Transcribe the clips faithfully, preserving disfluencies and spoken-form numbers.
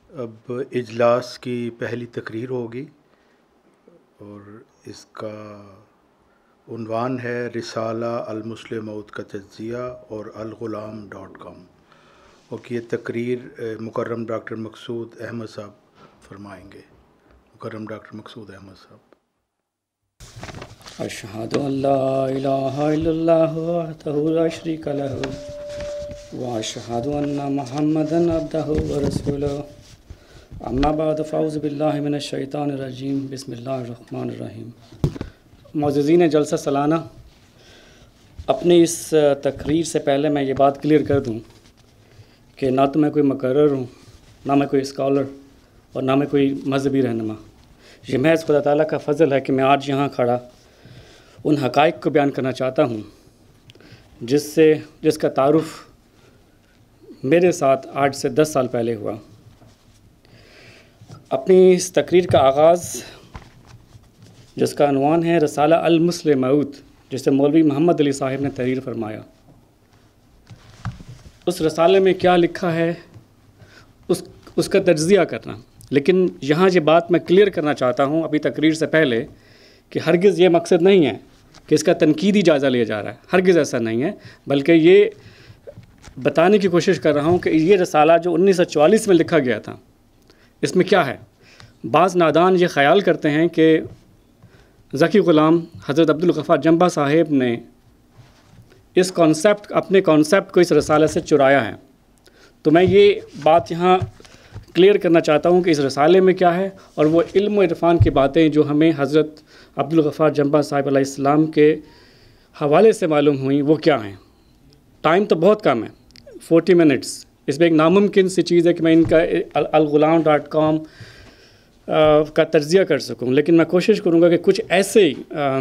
اب اجلاس کی پہلی تقریر ہوگی اور اس کا عنوان ہے رسالہ المسلمود کا تجزیہ اور الغلام ڈاٹ کام، اور یہ تقریر مکرم ڈاکٹر مقصود احمد صاحب فرمائیں گے۔ مکرم ڈاکٹر مقصود احمد صاحب۔ اشہد ان لا الہ الا اللہ وحدہ لا شریک لہ واشہد ان محمدا عبدہ ورسولہ، اما بعد فاعوذ باللہ من الشیطان الرجیم، بسم اللہ الرحمن الرحیم۔ معززین جلسہ سالانہ، اپنی اس تقریر سے پہلے میں یہ بات کلیئر کر دوں کہ نہ تو میں کوئی مقرر ہوں، نہ میں کوئی اسکالر، اور نہ میں کوئی مذہبی رہنما۔ یہ محض خدا تعالیٰ کا فضل ہے کہ میں آج یہاں کھڑا ان حقائق کو بیان کرنا چاہتا ہوں جس سے جس کا تعارف میرے ساتھ آج سے دس سال پہلے ہوا۔ اپنی اس تقریر کا آغاز، جس کا عنوان ہے رسالہ المسلمود، جسے مولوی محمد علی صاحب نے تحریر فرمایا، اس رسالے میں کیا لکھا ہے اس اس کا تجزیہ کرنا۔ لیکن یہاں یہ بات میں کلیئر کرنا چاہتا ہوں اپنی تقریر سے پہلے کہ ہرگز یہ مقصد نہیں ہے کہ اس کا تنقیدی جائزہ لیا جا رہا ہے، ہرگز ایسا نہیں ہے، بلکہ یہ بتانے کی کوشش کر رہا ہوں کہ یہ رسالہ جو انیس سو چوالیس میں لکھا گیا تھا، اس میں کیا ہے۔ بعض نادان یہ خیال کرتے ہیں کہ ذکی غلام حضرت عبدالغفار جنبہ صاحب نے اس کانسیپٹ اپنے کانسیپٹ کو اس رسالے سے چرایا ہے۔ تو میں یہ بات یہاں کلیئر کرنا چاہتا ہوں کہ اس رسالے میں کیا ہے، اور وہ علم و عرفان کی باتیں جو ہمیں حضرت عبدالغفار جنبہ صاحب علیہ السلام کے حوالے سے معلوم ہوئیں وہ کیا ہیں۔ ٹائم تو بہت کم ہے، فورٹی منٹس، اس میں ایک ناممکن سی چیز ہے کہ میں ان کا الغلام ڈاٹ کام کا تجزیہ کر سکوں، لیکن میں کوشش کروں گا کہ کچھ ایسے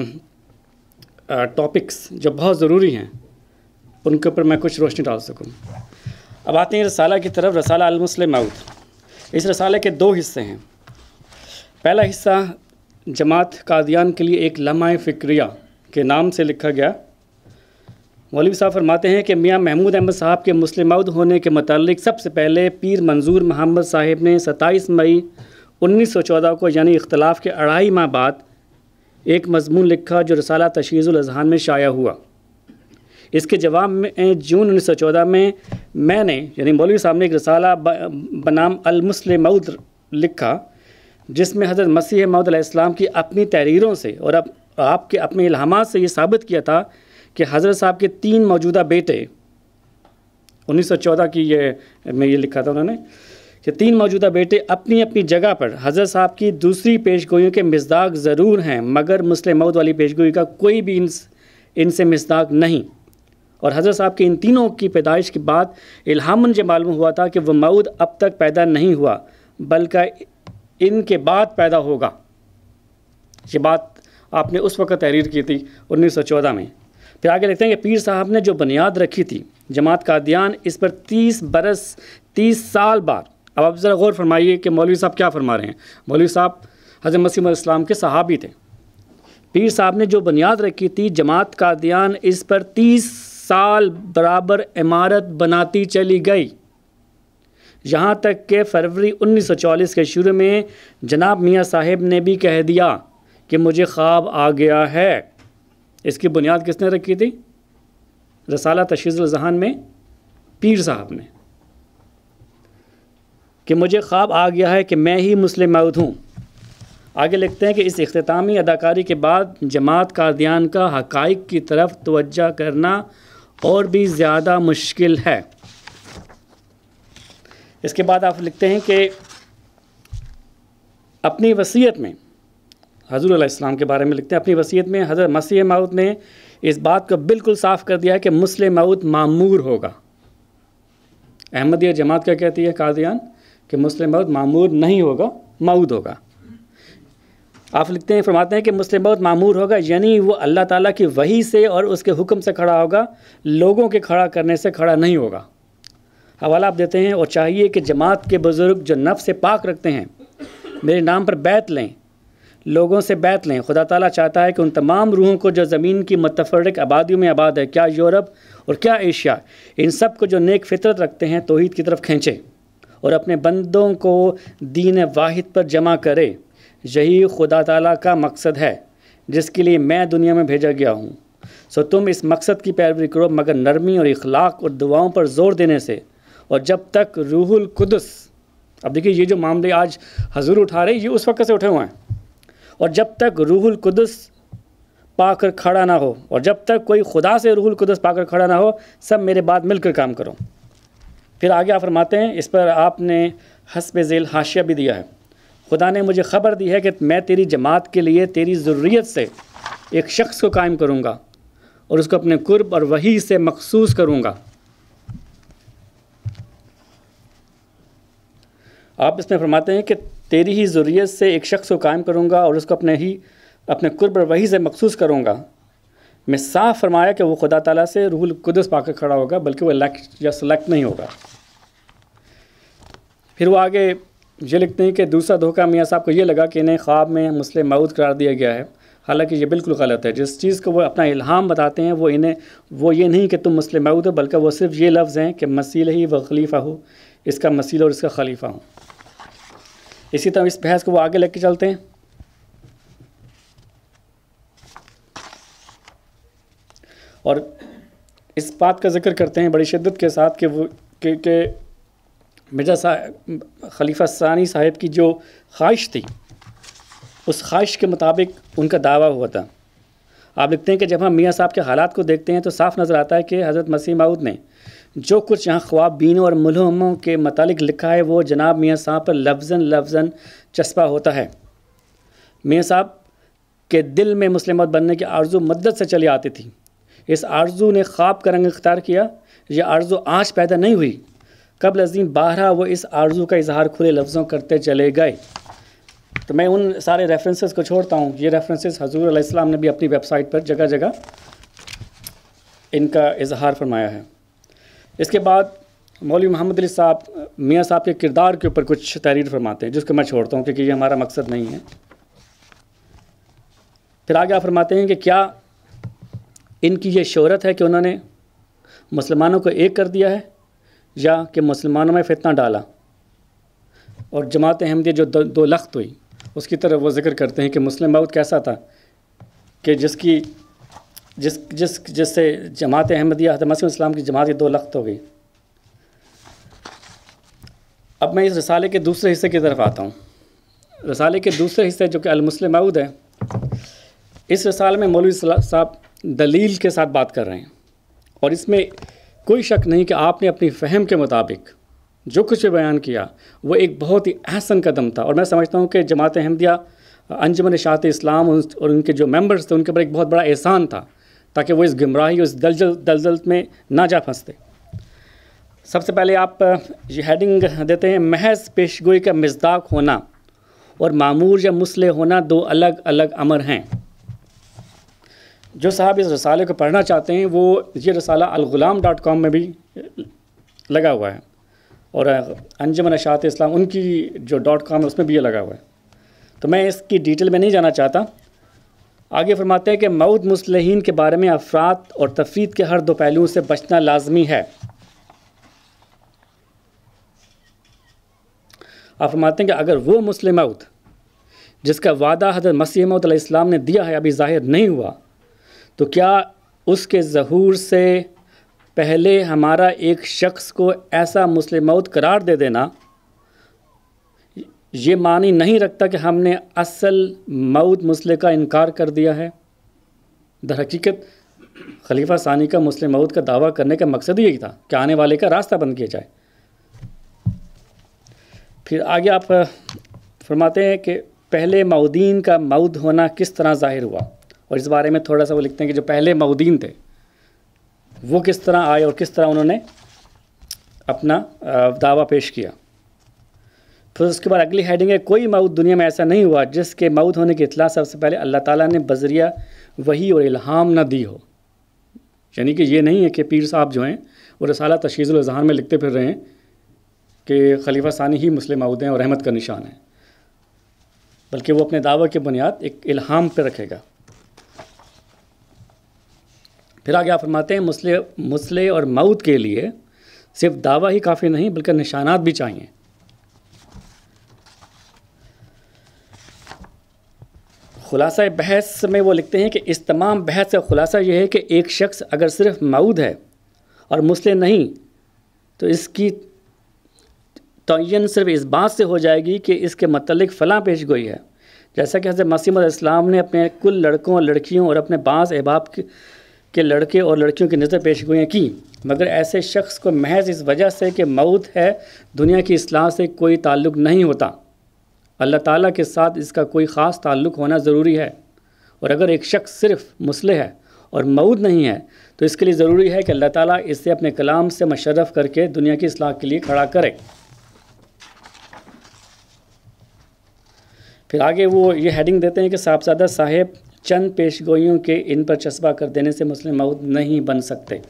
ٹاپکس جو بہت ضروری ہیں ان کے اوپر میں کچھ روشنی ڈال سکوں۔ اب آتے ہیں رسالہ کی طرف۔ رسالہ المسلمود، اس رسالے کے دو حصے ہیں۔ پہلا حصہ جماعت قادیان کے لیے ایک لمحہ فکریہ کے نام سے لکھا گیا۔ مولوی صاحب فرماتے ہیں کہ میاں محمود احمد صاحب کے مسلمود ہونے کے متعلق سب سے پہلے پیر منظور محمد صاحب نے ستائیس مئی انیس سو چودہ کو، یعنی اختلاف کے اڑائی ماہ بعد، ایک مضمون لکھا جو رسالہ تشخیص الاذہان میں شائع ہوا۔ اس کے جواب میں جون انیس سو چودہ میں میں نے یعنی مولوی صاحب نے ایک رسالہ بنام المسلمود لکھا، جس میں حضرت مسیح موعود علیہ السلام کی اپنی تحریروں سے اور اب آپ کے اپنے الہامات سے یہ ثابت کیا تھا کہ حضرت صاحب کے تین موجودہ بیٹے، انیس سو چودہ کی یہ میں یہ لکھا تھا انہوں نے کہ تین موجودہ بیٹے اپنی اپنی جگہ پر حضرت صاحب کی دوسری پیشگوئیوں کے مصداق ضرور ہیں، مگر مسلم موعود والی پیشگوئی کا کوئی بھی ان ان سے مصداق نہیں۔ اور حضرت صاحب کے ان تینوں کی پیدائش کے بعد الہاماً یہ معلوم ہوا تھا کہ وہ موعود اب تک پیدا نہیں ہوا بلکہ ان کے بعد پیدا ہوگا۔ یہ بات آپ نے اس وقت تحریر کی تھی انیس سو چودہ میں۔ پھر آگے لکھتے ہیں کہ پیر صاحب نے جو بنیاد رکھی تھی جماعت قادیان، اس پر تیس برس تیس سال بعد، اب آپ ذرا غور فرمائیے کہ مولوی صاحب کیا فرما رہے ہیں۔ مولوی صاحب حضرت مسیح علیہ السلام کے صحابی تھے۔ پیر صاحب نے جو بنیاد رکھی تھی جماعت قادیان اس پر تیس سال برابر عمارت بناتی چلی گئی، یہاں تک کہ فروری انیس سو چوالیس کے شروع میں جناب میاں صاحب نے بھی کہہ دیا کہ مجھے خواب آ گیا ہے۔ اس کی بنیاد کس نے رکھی تھی؟ رسالہ تشخیص الاذہان میں پیر صاحب نے، کہ مجھے خواب آ گیا ہے کہ میں ہی مسلم موعود ہوں۔ آگے لکھتے ہیں کہ اس اختتامی اداکاری کے بعد جماعت قادیان کا حقائق کی طرف توجہ کرنا اور بھی زیادہ مشکل ہے۔ اس کے بعد آپ لکھتے ہیں کہ اپنی وصیت میں حضور علیہ السلام کے بارے میں لکھتے ہیں، اپنی وصیت میں حضرت مسیح موعود نے اس بات کو بالکل صاف کر دیا ہے کہ مسلم موعود معمور ہوگا۔ احمدیہ جماعت کیا کہتی ہے قادیان؟ کہ مسلم موعود معمور نہیں ہوگا، موعود ہوگا۔ آپ لکھتے ہیں فرماتے ہیں کہ مسلم موعود معمور ہوگا، یعنی وہ اللہ تعالیٰ کی وحی سے اور اس کے حکم سے کھڑا ہوگا، لوگوں کے کھڑا کرنے سے کھڑا نہیں ہوگا۔ حوالہ آپ دیتے ہیں، اور چاہیے کہ جماعت کے بزرگ جو نفس سے پاک رکھتے ہیں میرے نام پر بیعت لیں، لوگوں سے بیعت لیں۔ خدا تعالیٰ چاہتا ہے کہ ان تمام روحوں کو جو زمین کی متفرق آبادیوں میں آباد ہے، کیا یورپ اور کیا ایشیا، ان سب کو جو نیک فطرت رکھتے ہیں توحید کی طرف کھینچے اور اپنے بندوں کو دین واحد پر جمع کرے، یہی خدا تعالیٰ کا مقصد ہے جس کے لیے میں دنیا میں بھیجا گیا ہوں۔ سو تم اس مقصد کی پیروی کرو مگر نرمی اور اخلاق اور دعاؤں پر زور دینے سے، اور جب تک روح القدس، اب دیکھیے یہ جو معاملے آج حضور اٹھا رہے یہ اس وقت سے اٹھے ہوئے ہیں، اور جب تک روح القدس پا کر کھڑا نہ ہو، اور جب تک کوئی خدا سے روح القدس پا کر کھڑا نہ ہو، سب میرے بعد مل کر کام کرو۔ پھر آگے آپ فرماتے ہیں، اس پر آپ نے حسب ذیل حاشیہ بھی دیا ہے، خدا نے مجھے خبر دی ہے کہ میں تیری جماعت کے لیے تیری ذریت سے ایک شخص کو قائم کروں گا اور اس کو اپنے قرب اور وحی سے مخصوص کروں گا۔ آپ اس میں فرماتے ہیں کہ تیری ہی ذریت سے ایک شخص کو قائم کروں گا اور اس کو اپنے ہی اپنے قرب اور وحی سے مخصوص کروں گا۔ میں صاف فرمایا کہ وہ خدا تعالیٰ سے روح القدس پا کر کھڑا ہوگا، بلکہ وہ الیکٹ یا سلیکٹ نہیں ہوگا۔ پھر وہ آگے یہ لکھتے ہیں کہ دوسرا دھوکہ میاں صاحب کو یہ لگا کہ انہیں خواب میں مسلم موعود قرار دیا گیا ہے، حالانکہ یہ بالکل غلط ہے۔ جس چیز کو وہ اپنا الہام بتاتے ہیں وہ انہیں وہ یہ نہیں کہ تم مسلم موعود ہو، بلکہ وہ صرف یہ لفظ ہیں کہ مسیح ہی و خلیفہ ہو، اس کا مسیح اور اس کا خلیفہ ہوں۔ اسی طرح اس بحث کو وہ آگے لے کے چلتے ہیں۔ اور اس بات کا ذکر کرتے ہیں بڑی شدت کے ساتھ کہ وہ کہ کہ مرزا صاحب خلیفہ ثانی صاحب کی جو خواہش تھی، اس خواہش کے مطابق ان کا دعویٰ ہوا تھا۔ آپ لکھتے ہیں کہ جب ہم میاں صاحب کے حالات کو دیکھتے ہیں تو صاف نظر آتا ہے کہ حضرت مسیح موعود نے جو کچھ یہاں خواب بینوں اور ملہموں کے متعلق لکھا ہے وہ جناب میاں صاحب پر لفظاً لفظاً چسپا ہوتا ہے۔ میاں صاحب کے دل میں مسلم موعود بننے کی آرزو مدت سے چلی آتی تھی۔ اس آرزو نے خواب کا رنگ اختیار کیا۔ یہ آرزو آج پیدا نہیں ہوئی، قبل ازیں بارہا وہ اس آرزو کا اظہار کھلے لفظوں کرتے چلے گئے۔ تو میں ان سارے ریفرنسز کو چھوڑتا ہوں، یہ ریفرنسز حضور علیہ السلام نے بھی اپنی ویب سائٹ پر جگہ جگہ ان کا اظہار فرمایا ہے۔ اس کے بعد مولوی محمد علی صاحب میاں صاحب کے کردار کے اوپر کچھ تحریر فرماتے ہیں، جس کو میں چھوڑتا ہوں کیونکہ یہ ہمارا مقصد نہیں ہے۔ پھر آگے آپ فرماتے ہیں کہ کیا ان کی یہ شہرت ہے کہ انہوں نے مسلمانوں کو ایک کر دیا ہے، یا کہ مسلمانوں میں فتنہ ڈالا اور جماعت احمدیہ جو دو, دو لخت ہوئی، اس کی طرف وہ ذکر کرتے ہیں کہ مسلم موعود کیسا تھا کہ جس کی جس جس جس سے جماعت احمدیہ حضرت مسیح السلام کی جماعت دو لخت ہو گئی۔ اب میں اس رسالے کے دوسرے حصے کی طرف آتا ہوں۔ رسالے کے دوسرے حصے جو کہ المسلم موعود ہے، اس رسالے میں مولوی صاحب دلیل کے ساتھ بات کر رہے ہیں، اور اس میں کوئی شک نہیں کہ آپ نے اپنی فہم کے مطابق جو کچھ بھی بیان کیا وہ ایک بہت ہی احسن قدم تھا، اور میں سمجھتا ہوں کہ جماعت احمدیہ انجمن اشاعت اسلام اور ان کے جو ممبرز تھے ان کے اوپر ایک بہت بڑا احسان تھا تاکہ وہ اس گمراہی اور اس دلجل دلزل میں نہ جا پھنستے۔ سب سے پہلے آپ یہ ہیڈنگ دیتے ہیں، محض پیشگوئی کا مصداق ہونا اور معمور یا مصلح ہونا دو الگ الگ امر ہیں۔ جو صاحب اس رسالے کو پڑھنا چاہتے ہیں وہ یہ رسالہ الغلام ڈاٹ کام میں بھی لگا ہوا ہے، اور انجمن اشاعت اسلام ان کی جو ڈاٹ کام ہے اس میں بھی یہ لگا ہوا ہے، تو میں اس کی ڈیٹیل میں نہیں جانا چاہتا۔ آگے فرماتے ہیں کہ موعود مصلحین کے بارے میں افراط اور تفرید کے ہر دو پہلوؤں سے بچنا لازمی ہے۔ آپ فرماتے ہیں کہ اگر وہ مسلم موعود جس کا وعدہ حضرت مسیح موعود علیہ السلام نے دیا ہے ابھی ظاہر نہیں ہوا، تو کیا اس کے ظہور سے پہلے ہمارا ایک شخص کو ایسا مسلم موعود قرار دے دینا یہ معنی نہیں رکھتا کہ ہم نے اصل موعود مصلح کا انکار کر دیا ہے؟ در حقیقت خلیفہ ثانی کا مسلم موعود کا دعویٰ کرنے کا مقصد یہی تھا کہ آنے والے کا راستہ بند کیا جائے۔ پھر آگے آپ فرماتے ہیں کہ پہلے موعودین کا موعود ہونا کس طرح ظاہر ہوا، اور اس بارے میں تھوڑا سا وہ لکھتے ہیں کہ جو پہلے موعودین تھے وہ کس طرح آئے اور کس طرح انہوں نے اپنا دعویٰ پیش کیا۔ پھر اس کے بعد اگلی ہیڈنگ ہے، کوئی موعود دنیا میں ایسا نہیں ہوا جس کے موعود ہونے کی اطلاع سب سے پہلے اللہ تعالیٰ نے بذریعہ وحی اور الہام نہ دی ہو۔ یعنی کہ یہ نہیں ہے کہ پیر صاحب جو ہیں وہ رسالہ تشخیص الاذہان میں لکھتے پھر رہے ہیں کہ خلیفہ ثانی ہی مسلم موعود ہیں اور رحمت کا نشان ہے، بلکہ وہ اپنے دعویٰ کی بنیاد ایک الہام پہ رکھے گا۔ پھر آگے آپ فرماتے ہیں مصلح مصلح اور موعود کے لیے صرف دعویٰ ہی کافی نہیں بلکہ نشانات بھی چاہیے۔ خلاصہ بحث میں وہ لکھتے ہیں کہ اس تمام بحث کا خلاصہ یہ ہے کہ ایک شخص اگر صرف موعود ہے اور مسلم نہیں تو اس کی تعین صرف اس بات سے ہو جائے گی کہ اس کے متعلق فلاں پیش گوئی ہے، جیسا کہ حضرت مسیح علیہ السلام نے اپنے کل لڑکوں اور لڑکیوں اور اپنے بعض احباب کے لڑکے اور لڑکیوں کی نظر پیش گوئیاں کی، مگر ایسے شخص کو محض اس وجہ سے کہ موعود ہے دنیا کی اصلاح سے کوئی تعلق نہیں ہوتا، اللہ تعالیٰ کے ساتھ اس کا کوئی خاص تعلق ہونا ضروری ہے۔ اور اگر ایک شخص صرف مصلح ہے اور موعود نہیں ہے تو اس کے لیے ضروری ہے کہ اللہ تعالیٰ اسے اپنے کلام سے مشرف کر کے دنیا کی اصلاح کے لیے کھڑا کرے۔ پھر آگے وہ یہ ہیڈنگ دیتے ہیں کہ صاحبزادہ صاحب چند پیش گوئیوں کے ان پر چسپاں کر دینے سے مسلم موعود نہیں بن سکتے۔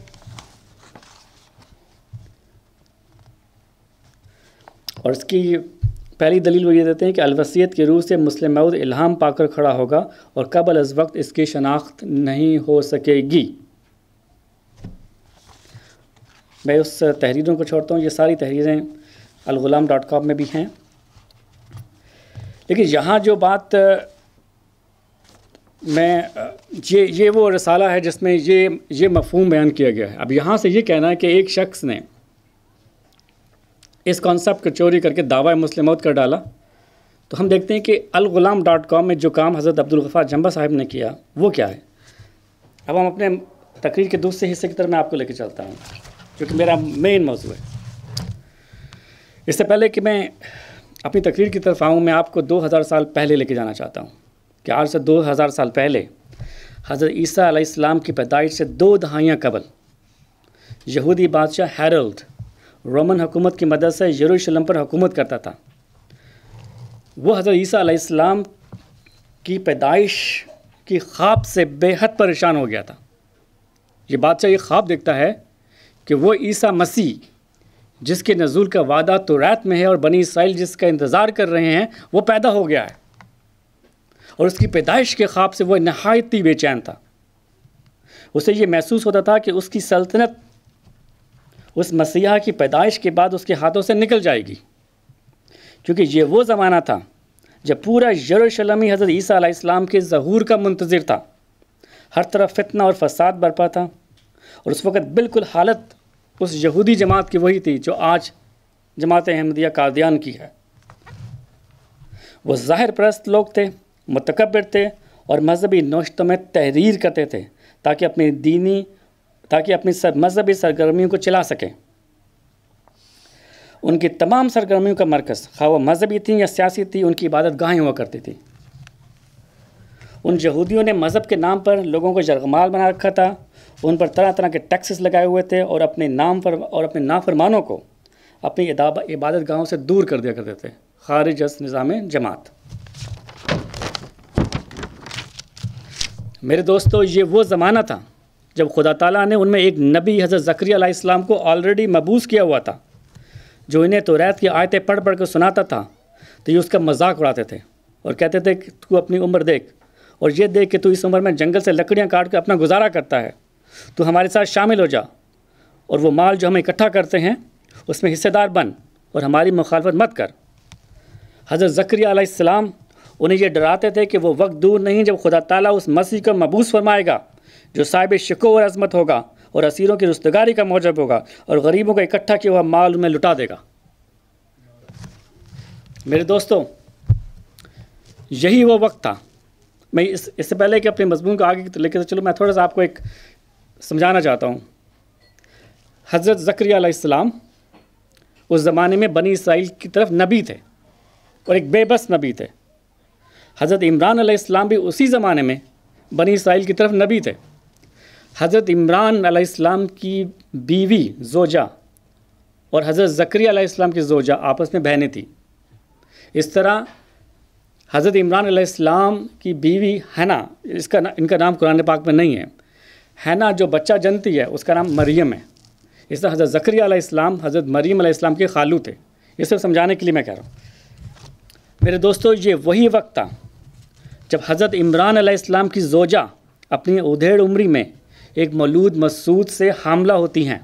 اور اس کی پہلی دلیل وہ یہ دیتے ہیں کہ الوصیت کی روح سے مسلم موعود الہام پا کر کھڑا ہوگا اور قبل از وقت اس کی شناخت نہیں ہو سکے گی۔ میں اس تحریروں کو چھوڑتا ہوں، یہ ساری تحریریں الغلام ڈاٹ کام میں بھی ہیں، لیکن یہاں جو بات میں یہ یہ وہ رسالہ ہے جس میں یہ یہ مفہوم بیان کیا گیا ہے۔ اب یہاں سے یہ کہنا ہے کہ ایک شخص نے اس کانسیپٹ کو چوری کر کے دعویٰ مسلم موعود کر ڈالا، تو ہم دیکھتے ہیں کہ الغلام ڈاٹ کام میں جو کام حضرت عبدالغفار جھمبا صاحب نے کیا وہ کیا ہے۔ اب ہم اپنے تقریر کے دوسرے حصے کی طرف میں آپ کو لے کے چلتا ہوں جو کہ میرا مین موضوع ہے۔ اس سے پہلے کہ میں اپنی تقریر کی طرف آؤں، میں آپ کو دو ہزار سال پہلے لے کے جانا چاہتا ہوں کہ آج سے دو ہزار سال پہلے حضرت عیسیٰ علیہ السلام کی پیدائش سے دو دہائیاں قبل یہودی بادشاہ ہیرلڈ رومن حکومت کی مدد سے یروشلم پر حکومت کرتا تھا۔ وہ حضرت عیسیٰ علیہ السلام کی پیدائش کی خواب سے بے حد پریشان ہو گیا تھا۔ یہ بادشاہ یہ خواب دیکھتا ہے کہ وہ عیسیٰ مسیح جس کے نزول کا وعدہ توریت میں ہے اور بنی اسرائیل جس کا انتظار کر رہے ہیں وہ پیدا ہو گیا ہے، اور اس کی پیدائش کے خواب سے وہ نہایت ہی بے چین تھا۔ اسے یہ محسوس ہوتا تھا کہ اس کی سلطنت اس مسیحا کی پیدائش کے بعد اس کے ہاتھوں سے نکل جائے گی، کیونکہ یہ وہ زمانہ تھا جب پورا یروشلمی حضرت عیسیٰ علیہ السلام کے ظہور کا منتظر تھا۔ ہر طرف فتنہ اور فساد برپا تھا، اور اس وقت بالکل حالت اس یہودی جماعت کی وہی تھی جو آج جماعت احمدیہ قادیان کی ہے۔ وہ ظاہر پرست لوگ تھے، متکبر تھے اور مذہبی نوشتوں میں تحریر کرتے تھے تاکہ اپنی دینی تاکہ اپنی سر مذہبی سرگرمیوں کو چلا سکیں۔ ان کی تمام سرگرمیوں کا مرکز خواہ وہ مذہبی تھیں یا سیاسی تھی ان کی عبادت گاہیں ہوا کرتی تھی۔ ان یہودیوں نے مذہب کے نام پر لوگوں کو یرغمال بنا رکھا تھا، ان پر طرح طرح کے ٹیکسز لگائے ہوئے تھے اور اپنے نام پر اور اپنے نافرمانوں کو اپنی عبادت گاہوں سے دور کر دیا کرتے تھے خارج از نظام جماعت۔ میرے دوستو، یہ وہ زمانہ تھا جب خدا تعالیٰ نے ان میں ایک نبی حضرت زکریا علیہ السلام کو آلریڈی مبعوث کیا ہوا تھا، جو انہیں توریت کی آیتیں پڑھ پڑھ کے سناتا تھا تو یہ اس کا مذاق اڑاتے تھے اور کہتے تھے کہ تو اپنی عمر دیکھ اور یہ دیکھ کہ تو اس عمر میں جنگل سے لکڑیاں کاٹ کے اپنا گزارا کرتا ہے، تو ہمارے ساتھ شامل ہو جا اور وہ مال جو ہم اکٹھا کرتے ہیں اس میں حصے دار بن اور ہماری مخالفت مت کر۔ حضرت زکریا علیہ السلام انہیں یہ ڈراتے تھے کہ وہ وقت دور نہیں جب خدا تعالیٰ اس مسیح کو مبعوث فرمائے گا جو صاحب شکوہ اور عظمت ہوگا اور اسیروں کی رستگاری کا موجب ہوگا اور غریبوں کا اکٹھا کیا ہوا مال ان میں لٹا دے گا۔ میرے دوستو، یہی وہ وقت تھا۔ میں اس اس سے پہلے کہ اپنے مضمون کو آگے لے کے چلو، میں تھوڑا سا آپ کو ایک سمجھانا چاہتا ہوں۔ حضرت زکریا علیہ السلام اس زمانے میں بنی اسرائیل کی طرف نبی تھے اور ایک بے بس نبی تھے۔ حضرت عمران علیہ السلام بھی اسی زمانے میں بنی اسرائیل کی طرف نبی تھے۔ حضرت عمران علیہ السلام کی بیوی زوجہ اور حضرت زکریا علیہ السلام کی زوجہ آپس میں بہنیں تھیں۔ اس طرح حضرت عمران علیہ السلام کی بیوی حنا، اس کا ان کا نام قرآن پاک میں نہیں ہے، حنا جو بچہ جنتی ہے اس کا نام مریم ہے۔ اس طرح حضرت زکریا علیہ السلام حضرت مریم علیہ السلام کے خالو تھے۔ یہ سب سمجھانے کے لیے میں کہہ رہا ہوں۔ میرے دوستو، یہ وہی وقت تھا جب حضرت عمران علیہ السلام کی زوجہ اپنی ادھیڑ عمری میں ایک مولود مسعود سے حاملہ ہوتی ہیں،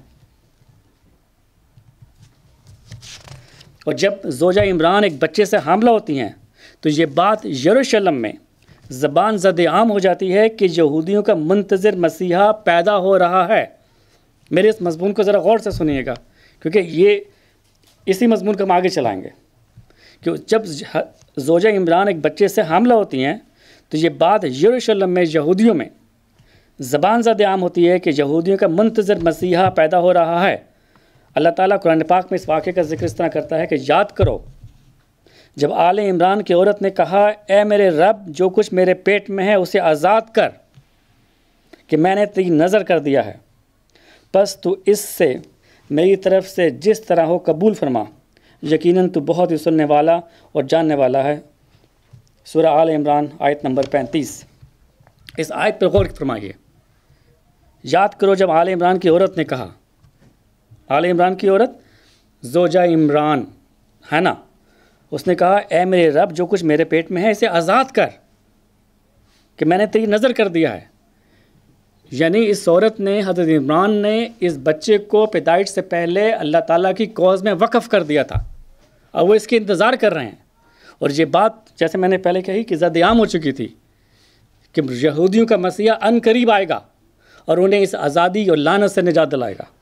اور جب زوجہ عمران ایک بچے سے حاملہ ہوتی ہیں تو یہ بات یروشلم میں زبان زد عام ہو جاتی ہے کہ یہودیوں کا منتظر مسیحا پیدا ہو رہا ہے۔ میرے اس مضمون کو ذرا غور سے سنیے گا، کیونکہ یہ اسی مضمون کو ہم آگے چلائیں گے کہ جب زوجہ عمران ایک بچے سے حاملہ ہوتی ہیں تو یہ بات یروشلم میں یہودیوں میں زبان زد عام ہوتی ہے کہ یہودیوں کا منتظر مسیحا پیدا ہو رہا ہے۔ اللہ تعالیٰ قرآن پاک میں اس واقعے کا ذکر اس طرح کرتا ہے کہ یاد کرو جب آل عمران کی عورت نے کہا اے میرے رب جو کچھ میرے پیٹ میں ہے اسے آزاد کر کہ میں نے تیری نظر کر دیا ہے، پس تو اس سے میری طرف سے جس طرح ہو قبول فرما، یقیناً تو بہت ہی سننے والا اور جاننے والا ہے۔ سورہ آل عمران آیت نمبر پینتیس۔ اس آیت پر غور فرمائیے۔ یاد کرو جب آل عمران کی عورت نے کہا، آل عمران کی عورت زوجہ عمران ہے نا، اس نے کہا اے میرے رب جو کچھ میرے پیٹ میں ہے اسے آزاد کر کہ میں نے تیری نظر کر دیا ہے۔ یعنی اس عورت نے، حضرت عمران نے اس بچے کو پیدائش سے پہلے اللہ تعالیٰ کی کوز میں وقف کر دیا تھا، اور وہ اس کے انتظار کر رہے ہیں۔ اور یہ بات جیسے میں نے پہلے کہی کہ زد عام ہو چکی تھی کہ یہودیوں کا مسیحا ان قریب آئے گا اور انہیں اس آزادی اور لعنت سے نجات دلائے گا۔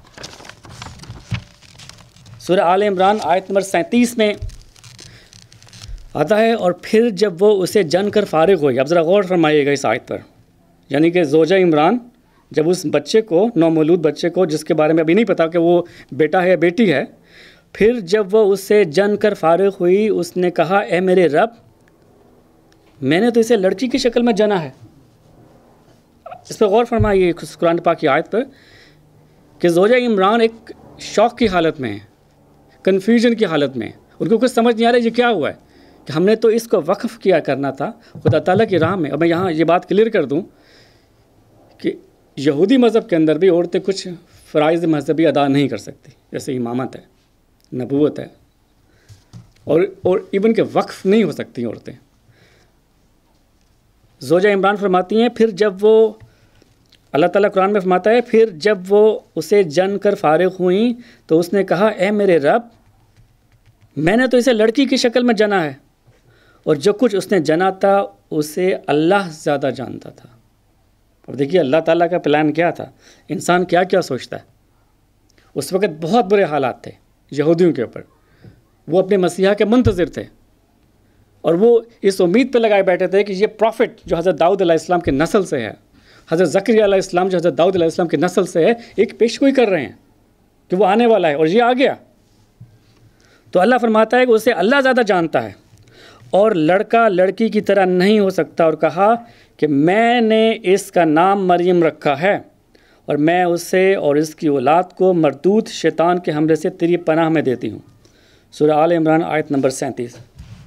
سورہ آل عمران آیت نمبر سینتیس میں آتا ہے اور پھر جب وہ اسے جن کر فارغ ہوئی۔ اب ذرا غور فرمائیے گا اس آیت پر، یعنی کہ زوجہ عمران جب اس بچے کو، نومولود بچے کو جس کے بارے میں ابھی نہیں پتا کہ وہ بیٹا ہے یا بیٹی ہے، پھر جب وہ اسے جن کر فارغ ہوئی اس نے کہا اے میرے رب میں نے تو اسے لڑکی کی شکل میں جنا ہے۔ اس پہ غور فرمائیے قرآن پاک کی آیت پر کہ زوجہ عمران ایک شوق کی حالت میں ہے، کنفیوژن کی حالت میں، ان کو کچھ سمجھ نہیں آ رہا ہے یہ کیا ہوا ہے کہ ہم نے تو اس کو وقف کیا کرنا تھا خدا تعالیٰ کی راہ میں۔ اور میں یہاں یہ بات کلیئر کر دوں کہ یہودی مذہب کے اندر بھی عورتیں کچھ فرائض مذہبی ادا نہیں کر سکتی، جیسے امامت ہے، نبوت ہے، اور اور ایون کہ وقف نہیں ہو سکتی عورتیں۔ زوجہ عمران فرماتی ہیں پھر جب وہ، اللہ تعالیٰ قرآن میں فرماتا ہے پھر جب وہ اسے جن کر فارغ ہوئیں تو اس نے کہا اے میرے رب میں نے تو اسے لڑکی کی شکل میں جنا ہے، اور جو کچھ اس نے جنا تھا اسے اللہ زیادہ جانتا تھا۔ اور دیکھیے اللہ تعالیٰ کا پلان کیا تھا، انسان کیا کیا سوچتا ہے۔ اس وقت بہت برے حالات تھے یہودیوں کے اوپر، وہ اپنے مسیحا کے منتظر تھے، اور وہ اس امید پہ لگائے بیٹھے تھے کہ یہ پروفٹ جو حضرت داؤد علیہ السلام کے نسل سے ہے، حضرت زکریا علیہ السلام جو حضرت داؤد علیہ السلام کے نسل سے ہے، ایک پیشگوئی کر رہے ہیں کہ وہ آنے والا ہے، اور یہ آ گیا۔ تو اللہ فرماتا ہے کہ اسے اللہ زیادہ جانتا ہے، اور لڑکا لڑکی کی طرح نہیں ہو سکتا، اور کہا کہ میں نے اس کا نام مریم رکھا ہے، اور میں اسے اور اس کی اولاد کو مردود شیطان کے حملے سے تیری پناہ میں دیتی ہوں۔ سورہ آل عمران آیت نمبر سینتیس۔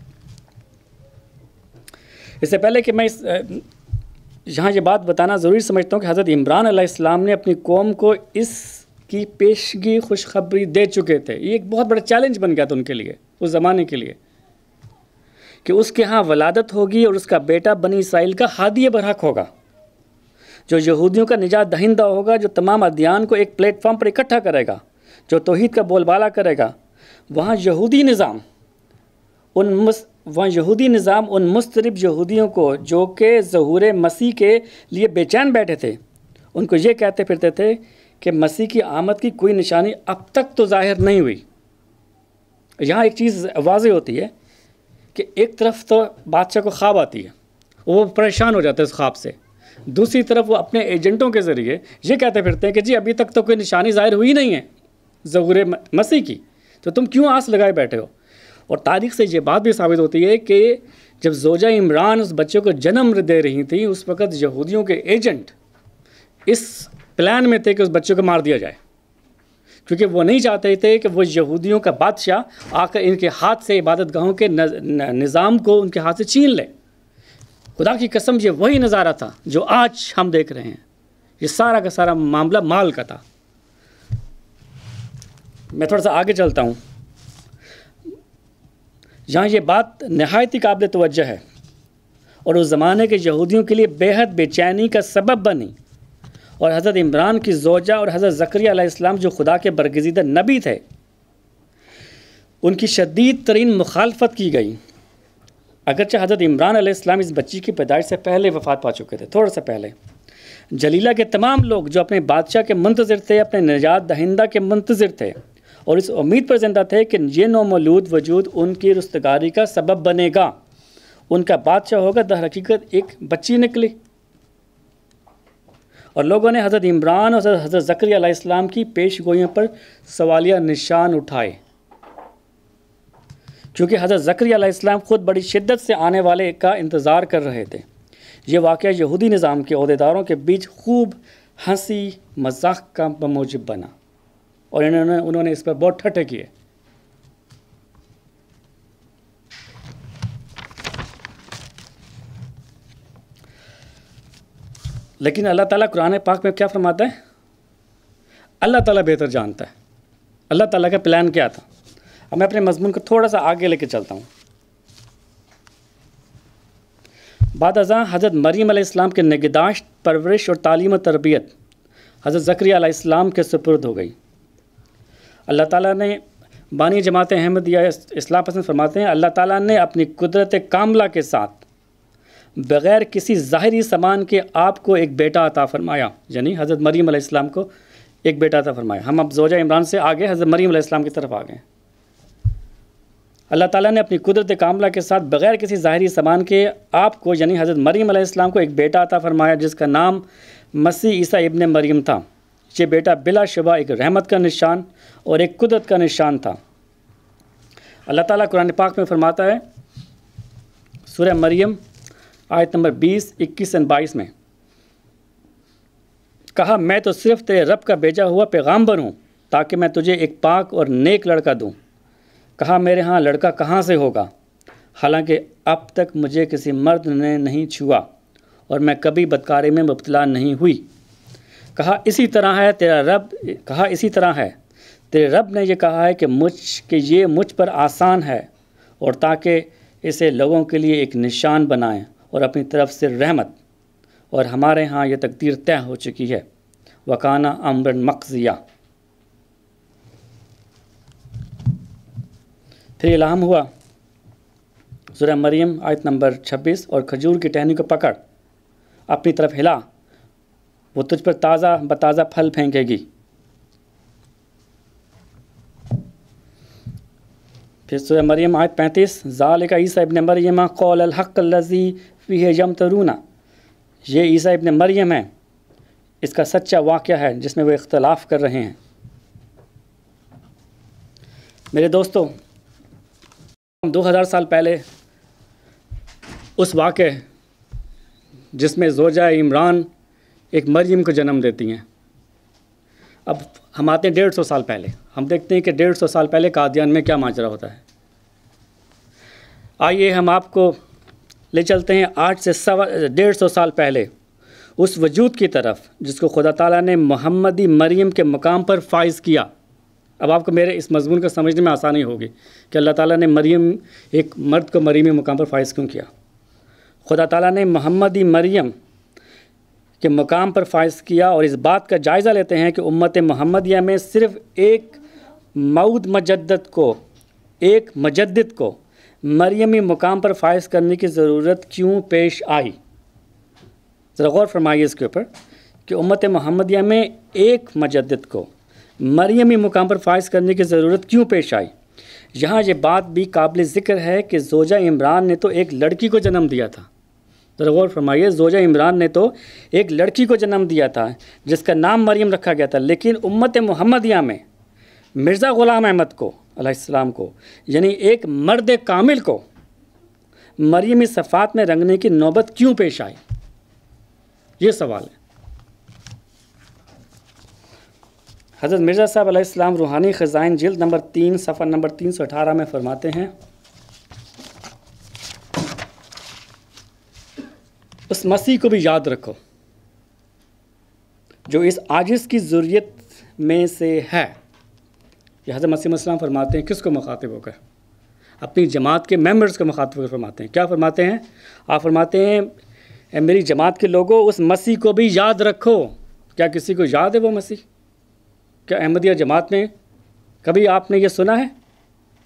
اس سے پہلے کہ میں اس یہاں یہ بات بتانا ضروری سمجھتا ہوں کہ حضرت عمران علیہ السلام نے اپنی قوم کو اس کی پیشگی خوشخبری دے چکے تھے۔ یہ ایک بہت بڑا چیلنج بن گیا تھا ان کے لیے، اس زمانے کے لیے، کہ اس کے ہاں ولادت ہوگی اور اس کا بیٹا بنی اسرائیل کا ہادی برحق ہوگا، جو یہودیوں کا نجات دہندہ ہوگا، جو تمام ادیان کو ایک پلیٹ فارم پر اکٹھا کرے گا، جو توحید کا بول بالا کرے گا۔ وہاں یہودی نظام ان مس وہاں یہودی نظام ان مضطرب یہودیوں کو جو کہ ظہور مسیح کے لیے بے چین بیٹھے تھے، ان کو یہ کہتے پھرتے تھے کہ مسیح کی آمد کی کوئی نشانی اب تک تو ظاہر نہیں ہوئی۔ یہاں ایک چیز واضح ہوتی ہے کہ ایک طرف تو بادشاہ کو خواب آتی ہے، وہ پریشان ہو جاتا ہے اس خواب سے، دوسری طرف وہ اپنے ایجنٹوں کے ذریعے یہ کہتے پھرتے ہیں کہ جی ابھی تک تو کوئی نشانی ظاہر ہوئی نہیں ہے ظہور مسیح کی، تو تم کیوں آس لگائے بیٹھے ہو۔ اور تاریخ سے یہ بات بھی ثابت ہوتی ہے کہ جب زوجہ عمران اس بچے کو جنم دے رہی تھی، اس وقت یہودیوں کے ایجنٹ اس پلان میں تھے کہ اس بچے کو مار دیا جائے، کیونکہ وہ نہیں چاہتے تھے کہ وہ یہودیوں کا بادشاہ آ کر ان کے ہاتھ سے عبادت گاہوں کے نظام کو ان کے ہاتھ سے چھین لے۔ خدا کی قسم یہ وہی نظارہ تھا جو آج ہم دیکھ رہے ہیں، یہ سارا کا سارا معاملہ مال کا تھا۔ میں تھوڑا سا آگے چلتا ہوں، جہاں یہ بات نہایت ہی قابل توجہ ہے اور اس زمانے کے یہودیوں کے لیے بے حد بے چینی کا سبب بنی، اور حضرت عمران کی زوجہ اور حضرت زکریا علیہ السلام جو خدا کے برگزیدہ نبی تھے، ان کی شدید ترین مخالفت کی گئی، اگرچہ حضرت عمران علیہ السلام اس بچی کی پیدائش سے پہلے وفات پا چکے تھے، تھوڑا سا پہلے، جلیلہ کے تمام لوگ جو اپنے بادشاہ کے منتظر تھے، اپنے نجات دہندہ کے منتظر تھے، اور اس امید پر زندہ تھے کہ یہ نومولود وجود ان کی رستگاری کا سبب بنے گا، ان کا بادشاہ ہوگا، در حقیقت ایک بچی نکلی۔ اور لوگوں نے حضرت عمران اور حضرت زکریا علیہ السلام کی پیش گوئیوں پر سوالیہ نشان اٹھائے، کیونکہ حضرت زکریا علیہ السلام خود بڑی شدت سے آنے والے کا انتظار کر رہے تھے۔ یہ واقعہ یہودی نظام کے عہدیداروں کے بیچ خوب ہنسی مذاق کا بموجب بنا، اور انہوں نے انہوں نے اس پر بہت ٹھٹھے کیے۔ لیکن اللہ تعالیٰ قرآن پاک میں کیا فرماتا ہے؟ اللہ تعالیٰ بہتر جانتا ہے اللہ تعالیٰ کا پلان کیا تھا۔ اب میں اپنے مضمون کو تھوڑا سا آگے لے کے چلتا ہوں۔ بعد ازاں حضرت مریم علیہ السلام کے نگہداشت، پرورش اور تعلیم و تربیت حضرت زکریا علیہ السلام کے سپرد ہو گئی۔ اللہ تعالیٰ نے، بانی جماعت احمدیہ اصلاح پسند فرماتے ہیں، اللہ تعالیٰ نے اپنی قدرت کاملہ کے ساتھ بغیر کسی ظاہری سامان کے آپ کو ایک بیٹا عطا فرمایا، یعنی حضرت مریم علیہ السلام کو ایک بیٹا عطا فرمایا۔ ہم اب زوجہ عمران سے آگے حضرت مریم علیہ السلام کی طرف آ گئے۔ اللہ تعالیٰ نے اپنی قدرت کاملہ کے ساتھ بغیر کسی ظاہری سامان کے آپ کو، یعنی حضرت مریم علیہ السلام کو ایک بیٹا عطا فرمایا، جس کا نام مسیح عیسیٰ ابن مریم تھا۔ یہ بیٹا بلا شبہ ایک رحمت کا نشان اور ایک قدرت کا نشان تھا۔ اللہ تعالیٰ قرآن پاک میں فرماتا ہے، سورہ مریم آیت نمبر بیس، اکیس اور بائیس میں، کہا میں تو صرف تیرے رب کا بھیجا ہوا پیغامبر ہوں تاکہ میں تجھے ایک پاک اور نیک لڑکا دوں۔ کہا میرے ہاں لڑکا کہاں سے ہوگا، حالانکہ اب تک مجھے کسی مرد نے نہیں چھوا اور میں کبھی بدکاری میں مبتلا نہیں ہوئی۔ کہا اسی طرح ہے تیرا رب کہا اسی طرح ہے تیرے رب نے یہ کہا ہے کہ مجھ کہ یہ مجھ پر آسان ہے، اور تاکہ اسے لوگوں کے لیے ایک نشان بنائیں اور اپنی طرف سے رحمت، اور ہمارے ہاں یہ تقدیر طے ہو چکی ہے، وکانہ امرن مقضیہ۔ پھر الہام ہوا، سورہ مریم آیت نمبر چھبیس، اور کھجور کی ٹہنی کو پکڑ، اپنی طرف ہلا، وہ تجھ پر تازہ بتازہ پھل پھینکے گی۔ پھر سورہ مریم آیت پینتیس، ذالک عیسیٰ ابن مریم قول الحق الذی فیہ یمترون، یہ عیسیٰ ابن مریم ہے، اس کا سچا واقعہ ہے جس میں وہ اختلاف کر رہے ہیں۔ میرے دوستو، دو ہزار سال پہلے اس واقعے جس میں زوجہ عمران ایک مریم کو جنم دیتی ہیں، اب ہم آتے ہیں ڈیڑھ سو سال پہلے، ہم دیکھتے ہیں کہ ڈیڑھ سو سال پہلے قادیان میں کیا ماجرا ہوتا ہے۔ آئیے ہم آپ کو لے چلتے ہیں آج سے سوا ڈیڑھ سو سال پہلے اس وجود کی طرف جس کو خدا تعالیٰ نے محمدی مریم کے مقام پر فائز کیا۔ اب آپ کو میرے اس مضمون کو سمجھنے میں آسانی ہوگی کہ اللہ تعالیٰ نے مریم ایک مرد کو مریمی مقام پر فائز کیوں کیا۔ خدا تعالیٰ نے محمدی مریم کے مقام پر فائز کیا، اور اس بات کا جائزہ لیتے ہیں کہ امت محمدیہ میں صرف ایک مود مجدد کو ایک مجدد کو مریمی مقام پر فائز کرنے کی ضرورت کیوں پیش آئی۔ ذرا غور فرمائیے اس کے اوپر کہ امت محمدیہ میں ایک مجدد کو مریمی مقام پر فائز کرنے کی ضرورت کیوں پیش آئی۔ یہاں یہ بات بھی قابل ذکر ہے کہ زوجہ عمران نے تو ایک لڑکی کو جنم دیا تھا۔ ذرا غور فرمائیے، زوجہ عمران نے تو ایک لڑکی کو جنم دیا تھا جس کا نام مریم رکھا گیا تھا، لیکن امت محمدیہ میں مرزا غلام احمد کو علیہ السلام کو، یعنی ایک مرد کامل کو مریمی صفات میں رنگنے کی نوبت کیوں پیش آئی، یہ سوال ہے۔ حضرت مرزا صاحب علیہ السلام روحانی خزائن جلد نمبر تین صفحہ نمبر تین سو اٹھارہ میں فرماتے ہیں، اس مسیح کو بھی یاد رکھو جو اس عاجز کی ذریت میں سے ہے۔ یہ حضرت مسیح علیہ السلام فرماتے ہیں کس کو مخاطب ہو کر؟ اپنی جماعت کے ممبرز کو مخاطب ہو کر فرماتے ہیں۔ کیا فرماتے ہیں؟ آپ فرماتے ہیں اے میری جماعت کے لوگوں، اس مسیح کو بھی یاد رکھو۔ کیا کسی کو یاد ہے وہ مسیح؟ کیا احمدیہ جماعت میں کبھی آپ نے یہ سنا ہے؟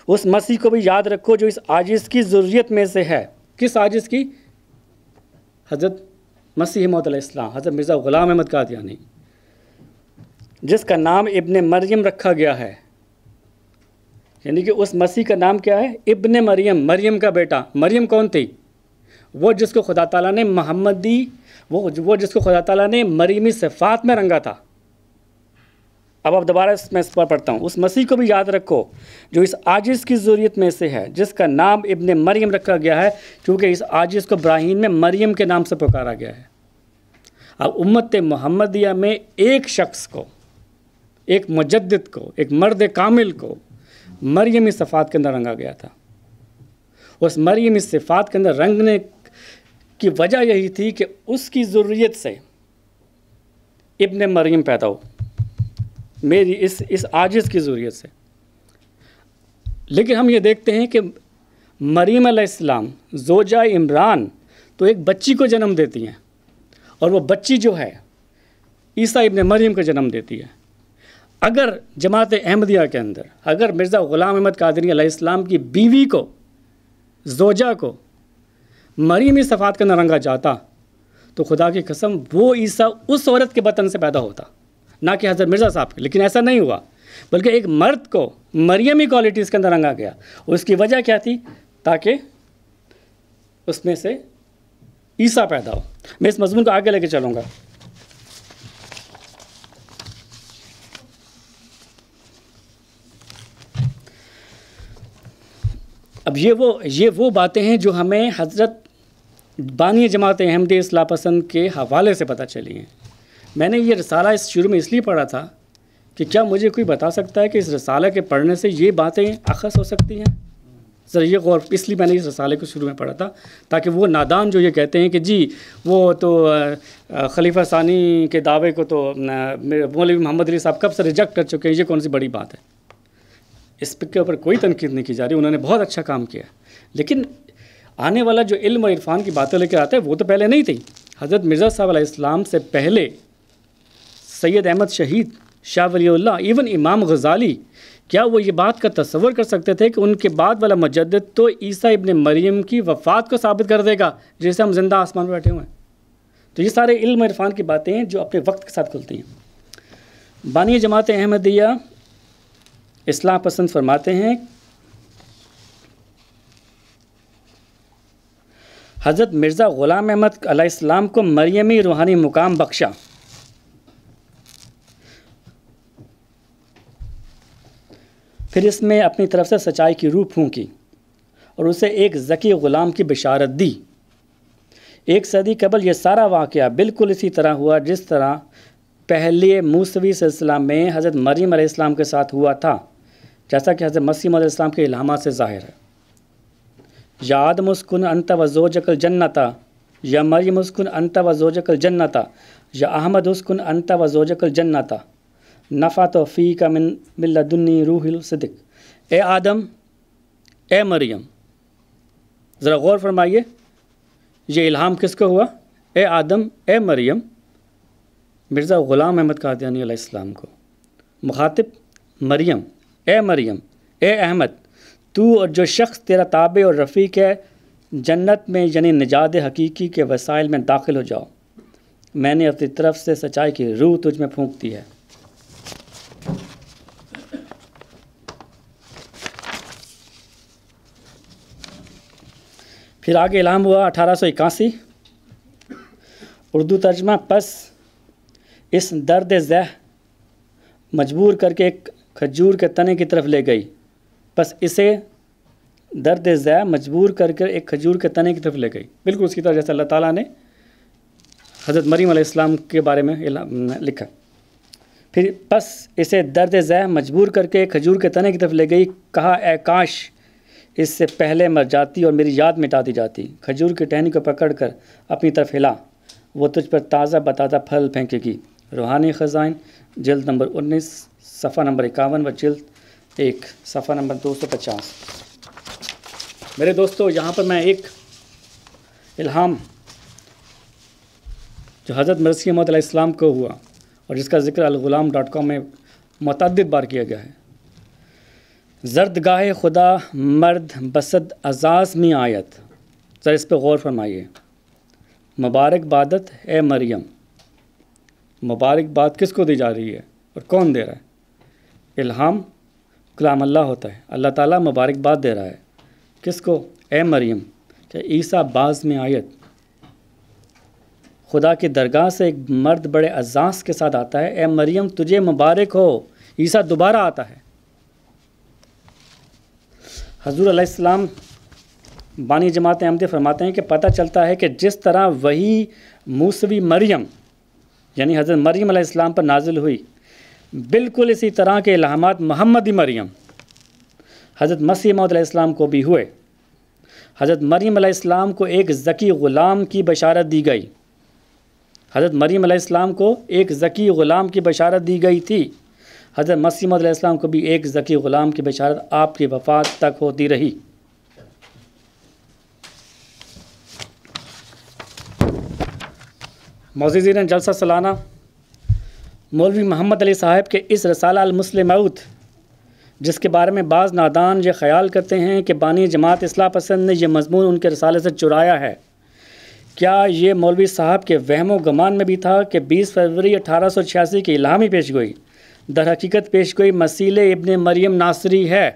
اس مسیح کو بھی یاد رکھو جو اس عاجز کی ذریت میں سے ہے. کس عاجز کی؟ حضرت مسیح موعود علیہ السلام، حضرت مرزا غلام احمد قادیانی، جس کا نام ابن مریم رکھا گیا ہے. یعنی کہ اس مسیح کا نام کیا ہے؟ ابن مریم، مریم کا بیٹا. مریم کون تھی؟ وہ جس کو خدا تعالیٰ نے محمدی وہ وہ جس کو خدا تعالیٰ نے مریمی صفات میں رنگا تھا. اب اب دوبارہ اس میں اس پر پڑھتا ہوں. اس مسیح کو بھی یاد رکھو جو اس عاجز کی ذریت میں سے ہے، جس کا نام ابن مریم رکھا گیا ہے، کیونکہ اس عاجز کو براہین میں مریم کے نام سے پکارا گیا ہے. اب امت محمدیہ میں ایک شخص کو، ایک مجدد کو، ایک مرد کامل کو مریمی صفات کے اندر رنگا گیا تھا. اس مریمی صفات کے اندر رنگنے کی وجہ یہی تھی کہ اس کی ذریت سے ابن مریم پیدا ہو، میری اس اس عاجز کی ذریت سے. لیکن ہم یہ دیکھتے ہیں کہ مریم علیہ السلام زوجہ عمران تو ایک بچی کو جنم دیتی ہیں، اور وہ بچی جو ہے عیسیٰ ابن مریم کو جنم دیتی ہے. اگر جماعت احمدیہ کے اندر اگر مرزا غلام احمد قادری علیہ السلام کی بیوی کو، زوجہ کو مریمی صفات کا نہ رنگا جاتا تو خدا کی قسم وہ عیسیٰ اس عورت کے بطن سے پیدا ہوتا، نہ کہ حضرت مرزا صاحب کے. لیکن ایسا نہیں ہوا، بلکہ ایک مرد کو مریمی کوالٹیز کے اندر رنگا گیا. اور اس کی وجہ کیا تھی؟ تاکہ اس میں سے عیسیٰ پیدا ہو. میں اس مضمون کو آگے لے کے چلوں گا. اب یہ وہ یہ وہ باتیں ہیں جو ہمیں حضرت بانی جماعت احمدیہ اصلاح پسند کے حوالے سے پتہ چلی ہیں. میں نے یہ رسالہ اس شروع میں اس لیے پڑھا تھا کہ کیا مجھے کوئی بتا سکتا ہے کہ اس رسالہ کے پڑھنے سے یہ باتیں اخذ ہو سکتی ہیں؟ ذرا یہ غور، اس لیے میں نے اس رسالے کو شروع میں پڑھا تھا تاکہ وہ نادان جو یہ کہتے ہیں کہ جی وہ تو خلیفہ ثانی کے دعوے کو تو مولوی محمد علی صاحب کب سے ریجیکٹ کر چکے ہیں، یہ کون سی بڑی بات ہے. اس کے اوپر کوئی تنقید نہیں کی جا رہی، انہوں نے بہت اچھا کام کیا. لیکن آنے والا جو علم و عرفان کی باتیں لے کر آتا ہے وہ تو پہلے نہیں تھی. حضرت مرزا صاحب علیہ السلام سے پہلے سید احمد شہید، شاہ ولی اللہ، ایون امام غزالی، کیا وہ یہ بات کا تصور کر سکتے تھے کہ ان کے بعد والا مجدد تو عیسیٰ ابن مریم کی وفات کو ثابت کر دے گا جیسے ہم زندہ آسمان میں بیٹھے ہوئے ہیں؟ تو یہ سارے علم و عرفان کی باتیں ہیں جو اپنے وقت کے ساتھ کھلتی ہیں. بانی جماعت احمدیہ اصلاح پسند فرماتے ہیں حضرت مرزا غلام احمد علیہ السلام کو مریمی روحانی مقام بخشا. پھر اس میں اپنی طرف سے سچائی کی روح پھونکی اور اسے ایک ذکی غلام کی بشارت دی. ایک صدی قبل یہ سارا واقعہ بالکل اسی طرح ہوا جس طرح پہلے موسوی سلسلہ میں حضرت مریم علیہ السلام کے ساتھ ہوا تھا، جیسا کہ حضرت مسیح علیہ السلام کے الہامات سے ظاہر ہے. یا آدم اسکن انت و زوجک الجنتا، یا مریم اسکن انت و زوجک الجنتا، یا احمد اسکن انت و زوجک الجنتا، نفعت فیک من من لدنی روح الصدق. اے آدم، اے مریم، ذرا غور فرمائیے، یہ الہام کس کو ہوا؟ اے آدم، اے مریم، مرزا غلام احمد قادیانی علیہ السلام کو. مخاطب مریم، اے مریم، اے احمد، تو اور جو شخص تیرا تابع اور رفیق ہے جنت میں یعنی نجات حقیقی کے وسائل میں داخل ہو جاؤ. میں نے اپنی طرف سے سچائی کی روح تجھ میں پھونک دی ہے. پھر آگے الہام ہوا اٹھارہ سو اکاسی، اردو ترجمہ. پس اس درد ذہ مجبور کر کے ایک کھجور کے تنے کی طرف لے گئی. بس اسے درد ذہ مجبور کر کے ایک کھجور کے تنے کی طرف لے گئی. بالکل اسی طرح جیسے اللہ تعالیٰ نے حضرت مریم علیہ السلام کے بارے میں لکھا. پھر پس اسے درد ذہ مجبور کر کے ایک کھجور کے تنے کی طرف لے گئی. کہا اے کاش اس سے پہلے مر جاتی اور میری یاد مٹا دی جاتی. کھجور کی ٹہنی کو پکڑ کر اپنی طرف ہلا، وہ تجھ پر تازہ بتازہ پھل پھینکے گی. روحانی خزائن، جلد نمبر انیس، صفحہ نمبر اکاون و جلد ایک، صفحہ نمبر دو سو پچاس. میرے دوستو، یہاں پر میں ایک الہام جو حضرت مسیح موعود علیہ السلام کو ہوا اور جس کا ذکر الغلام ڈاٹ کام میں متعدد بار کیا گیا ہے، زردگاہ خدا مرد بسد اعزاز میں آیت، ذرا اس پہ غور فرمائیے. مبارک بادت اے مریم، مبارک بات کس کو دی جا رہی ہے اور کون دے رہا ہے؟ الہام کلام اللہ ہوتا ہے، اللہ تعالیٰ مبارک بات دے رہا ہے کس کو؟ اے مریم، کہ عیسیٰ باز میں آیت، خدا کی درگاہ سے ایک مرد بڑے اعزاز کے ساتھ آتا ہے. اے مریم تجھے مبارک ہو، عیسیٰ دوبارہ آتا ہے. حضور علیہ السلام بانی جماعت احمدی فرماتے ہیں کہ پتہ چلتا ہے کہ جس طرح وہی موسوی مریم یعنی حضرت مریم علیہ السلام پر نازل ہوئی، بالکل اسی طرح کے الہامات محمدی مریم حضرت مسیح موعود علیہ السلام کو بھی ہوئے. حضرت مریم علیہ السلام کو ایک ذکی غلام کی بشارت دی گئی حضرت مریم علیہ السلام کو ایک ذکی غلام کی بشارت دی گئی تھی. حضرت مسیح موعود علیہ السلام کو بھی ایک ذکی غلام کی بشارت آپ کی وفات تک ہوتی رہی. معززین جلسہ سالانہ، مولوی محمد علی صاحب کے اس رسالہ المسلموت، جس کے بارے میں بعض نادان یہ خیال کرتے ہیں کہ بانی جماعت اصلاح پسند نے یہ مضمون ان کے رسالے سے چرایا ہے، کیا یہ مولوی صاحب کے وہم و گمان میں بھی تھا کہ بیس فروری اٹھارہ سو چھیاسی کی الہامی پیش گوئی در حقیقت پیش گوئی مسیح ابن مریم ناصری ہے؟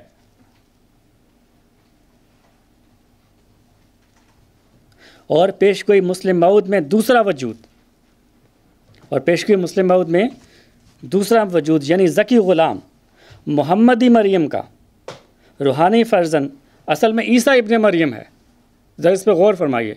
اور پیش گوئی مسلم موعود میں دوسرا وجود اور پیش گوئی مسلم موعود میں دوسرا وجود یعنی ذکی غلام محمدی مریم کا روحانی فرزند اصل میں عیسیٰ ابن مریم ہے. ذرا اس پہ غور فرمائیے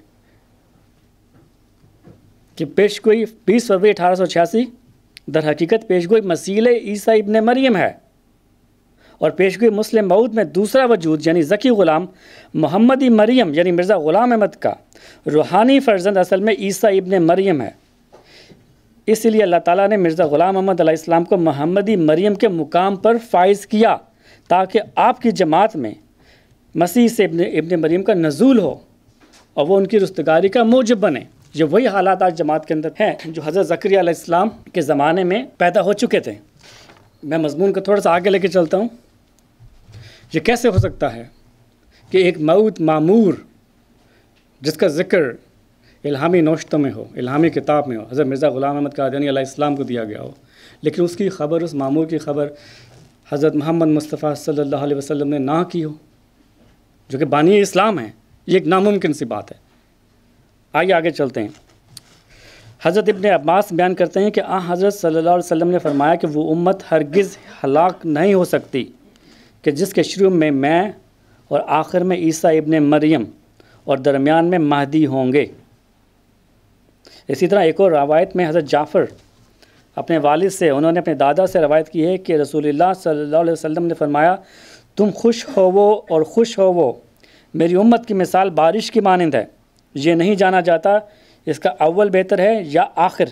کہ پیش گوئی بیس فروری اٹھارہ سو چھیاسی در حقیقت پیش گوئی مسیح عیسیٰ ابن مریم ہے، اور پیش گوئی مسلم موعود میں دوسرا وجود یعنی ذکی غلام محمدی مریم یعنی مرزا غلام احمد کا روحانی فرزند اصل میں عیسیٰ ابن مریم ہے. اس لیے اللہ تعالیٰ نے مرزا غلام احمد علیہ السلام کو محمدی مریم کے مقام پر فائز کیا تاکہ آپ کی جماعت میں مسیح سے ابن ابن مریم کا نزول ہو اور وہ ان کی رستگاری کا موجب بنے. یہ وہی حالات آج جماعت کے اندر ہیں جو حضرت زکریا علیہ السلام کے زمانے میں پیدا ہو چکے تھے. میں مضمون کو تھوڑا سا آگے لے کے چلتا ہوں. یہ کیسے ہو سکتا ہے کہ ایک موعود معمور جس کا ذکر الہامی نوشتوں میں ہو، الہامی کتاب میں ہو، حضرت مرزا غلام احمد قادیانی علیہ السلام کو دیا گیا ہو، لیکن اس کی خبر، اس معمور کی خبر حضرت محمد مصطفیٰ صلی اللہ علیہ وسلم نے نہ کی ہو، جو کہ بانی اسلام ہیں؟ یہ ایک ناممکن سی بات ہے. آئیے آگے چلتے ہیں. حضرت ابن عباس بیان کرتے ہیں کہ آن حضرت صلی اللہ علیہ وسلم نے فرمایا کہ وہ امت ہرگز ہلاک نہیں ہو سکتی کہ جس کے شروع میں میں اور آخر میں عیسیٰ ابن مریم اور درمیان میں مہدی ہوں گے. اسی طرح ایک اور روایت میں حضرت جعفر اپنے والد سے، انہوں نے اپنے دادا سے روایت کی ہے کہ رسول اللہ صلی اللہ علیہ وسلم نے فرمایا تم خوش ہوو اور خوش ہوو، میری امت کی مثال بارش کی مانند ہے، یہ نہیں جانا جاتا اس کا اول بہتر ہے یا آخر،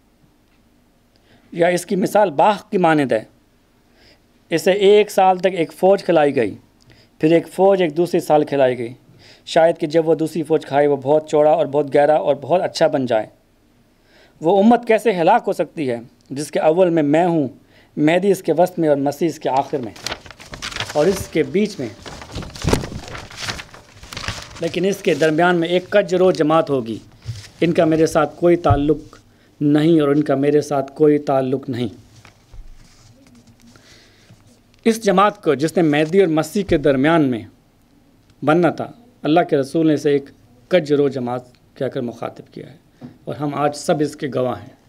یا اس کی مثال باغ کی مانند ہے. اسے ایک سال تک ایک فوج کھلائی گئی، پھر ایک فوج ایک دوسری سال کھلائی گئی، شاید کہ جب وہ دوسری فوج کھائے وہ بہت چوڑا اور بہت گہرا اور بہت اچھا بن جائے. وہ امت کیسے ہلاک ہو سکتی ہے جس کے اول میں میں ہوں، مہدی اس کے وسط میں اور مسیح اس کے آخر میں اور اس کے بیچ میں، لیکن اس کے درمیان میں ایک کجرو جماعت ہوگی. ان کا میرے ساتھ کوئی تعلق نہیں اور ان کا میرے ساتھ کوئی تعلق نہیں. اس جماعت کو جس نے مہدی اور مسیح کے درمیان میں بننا تھا، اللہ کے رسول نے اسے ایک کجرو جماعت کہہ کر مخاطب کیا ہے، اور ہم آج سب اس کے گواہ ہیں.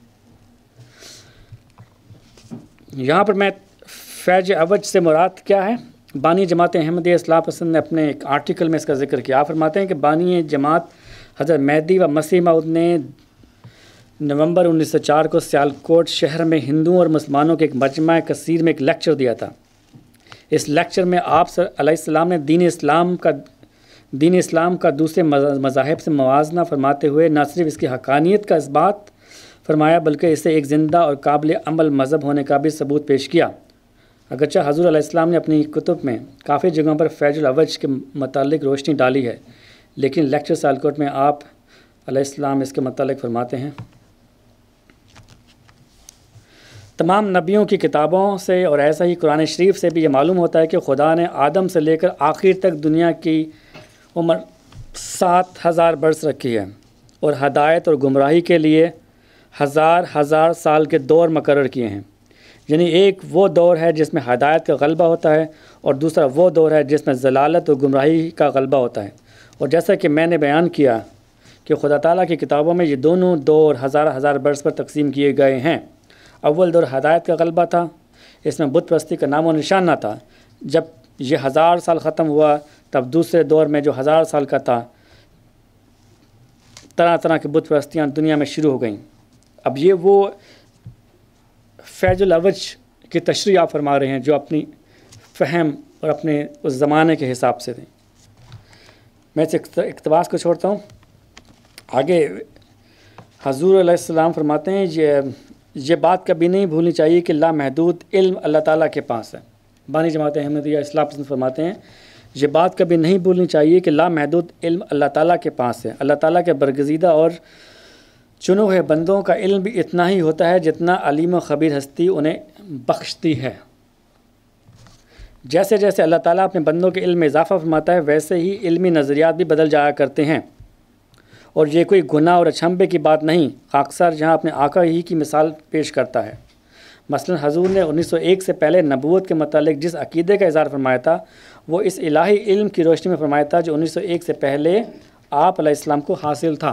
یہاں پر میں فیض اوج سے مراد کیا ہے؟ بانی جماعت احمدیہ اصلاح پسند نے اپنے ایک آرٹیکل میں اس کا ذکر کیا. آپ فرماتے ہیں کہ بانی جماعت حضرت مہدی و مسیح موعود نے نومبر انیس سو چار کو سیالکوٹ شہر میں ہندوؤں اور مسلمانوں کے ایک مجمع کثیر میں ایک لیکچر دیا تھا. اس لیکچر میں آپ علیہ السلام نے دین اسلام کا دین اسلام کا دوسرے مذاہب سے موازنہ فرماتے ہوئے نہ صرف اس کی حقانیت کا اس بات فرمایا بلکہ اسے ایک زندہ اور قابل عمل مذہب ہونے کا بھی ثبوت پیش کیا. اگرچہ حضور علیہ السلام نے اپنی کتب میں کافی جگہوں پر فیض الاوج کے متعلق روشنی ڈالی ہے، لیکن لیکچر سیالکوٹ میں آپ علیہ السلام اس کے متعلق فرماتے ہیں تمام نبیوں کی کتابوں سے اور ایسا ہی قرآن شریف سے بھی یہ معلوم ہوتا ہے کہ خدا نے آدم سے لے کر آخر تک دنیا کی عمر سات ہزار برس رکھی ہے اور ہدایت اور گمراہی کے لیے ہزار ہزار سال کے دور مقرر کیے ہیں. یعنی ایک وہ دور ہے جس میں ہدایت کا غلبہ ہوتا ہے اور دوسرا وہ دور ہے جس میں ضلالت اور گمراہی کا غلبہ ہوتا ہے. اور جیسا کہ میں نے بیان کیا کہ خدا تعالیٰ کی کتابوں میں یہ دونوں دور ہزار ہزار برس پر تقسیم کیے گئے ہیں. اول دور ہدایت کا غلبہ تھا، اس میں بت پرستی کا نام و نشان نہ تھا. جب یہ ہزار سال ختم ہوا تب دوسرے دور میں جو ہزار سال کا تھا طرح طرح کی بت پرستیاں دنیا میں شروع ہو گئیں. اب یہ وہ فیض الاوج کی تشریح آپ فرما رہے ہیں جو اپنی فہم اور اپنے اس زمانے کے حساب سے تھے. میں اس اقتباس کو چھوڑتا ہوں. آگے حضور علیہ السلام فرماتے ہیں یہ یہ بات کبھی نہیں بھولنی چاہیے کہ لامحدود علم اللہ تعالیٰ کے پاس ہے. بانی جماعت احمدیہ اصلاح پسند فرماتے ہیں یہ بات کبھی نہیں بھولنی چاہیے کہ لامحدود علم اللہ تعالیٰ کے پاس ہے. اللہ تعالیٰ کے برگزیدہ اور چنے ہوئے بندوں کا علم بھی اتنا ہی ہوتا ہے جتنا علیم و خبیر ہستی انہیں بخشتی ہے. جیسے جیسے اللہ تعالیٰ اپنے بندوں کے علم میں اضافہ فرماتا ہے ویسے ہی علمی نظریات بھی بدل جایا کرتے ہیں. اور یہ کوئی گناہ اور اچھمبے کی بات نہیں. خاکسار جہاں اپنے آقا ہی کی مثال پیش کرتا ہے. مثلا حضور نے انیس سو ایک سے پہلے نبوت کے متعلق جس عقیدے کا اظہار فرمایا تھا وہ اس الہی علم کی روشنی میں فرمایا تھا جو انیس سو ایک سے پہلے آپ علیہ السلام کو حاصل تھا.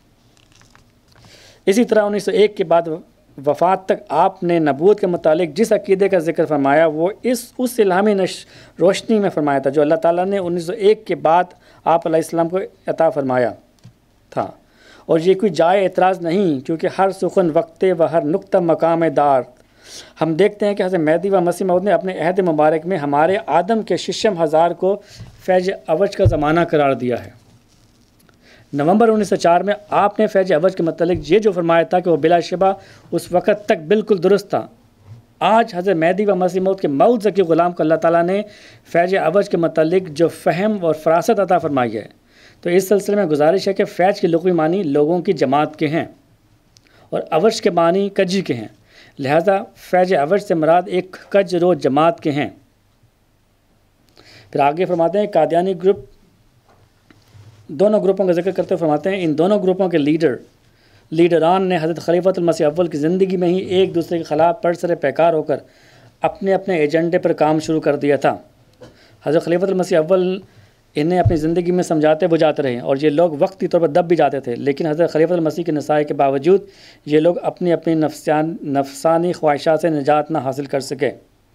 اسی طرح انیس سو ایک کے بعد وفات تک آپ نے نبوت کے متعلق جس عقیدے کا ذکر فرمایا وہ اس اس الہامی نش روشنی میں فرمایا تھا جو اللہ تعالیٰ نے انیس سو ایک کے بعد آپ علیہ السلام کو عطا فرمایا تھا. اور یہ کوئی جائے اعتراض نہیں کیونکہ ہر سخن وقتے و ہر نقطہ مقام دار. ہم دیکھتے ہیں کہ حضرت مہدی و مسیح موعود نے اپنے عہد مبارک میں ہمارے آدم کے ششم ہزار کو فیض اوج کا زمانہ قرار دیا ہے. نومبر انیس سو چار میں آپ نے فیض اوج کے متعلق یہ جو فرمایا تھا کہ وہ بلا شبہ اس وقت تک بالکل درست تھا. آج حضرت مہدی و مسیح موعود کے موعود ذکی غلام کو اللہ تعالیٰ نے فیض اوج کے متعلق جو فہم اور فراست عطا فرمائی ہے تو اس سلسلے میں گزارش ہے کہ فیض کے لغوی معنی لوگوں کی جماعت کے ہیں اور اوج کے معنی کجی کے ہیں. لہذا فیض اوج سے مراد ایک کج رو جماعت کے ہیں. پھر آگے فرماتے ہیں قادیانی گروپ دونوں گروپوں کا ذکر کرتے فرماتے ہیں ان دونوں گروپوں کے لیڈر لیڈران نے حضرت خلیفۃ المسیح اول کی زندگی میں ہی ایک دوسرے کے خلاف پرسر پیکار ہو کر اپنے اپنے ایجنڈے پر کام شروع کر دیا تھا. حضرت خلیفۃ المسیح اول انہیں اپنی زندگی میں سمجھاتے بجھاتے رہے اور یہ لوگ وقتی طور پر دب بھی جاتے تھے لیکن حضرت خلیفۃ المسیح کے نصائح کے باوجود یہ لوگ اپنی اپنی نفسان نفسانی خواہشات سے نجات نہ حاصل کر سکے.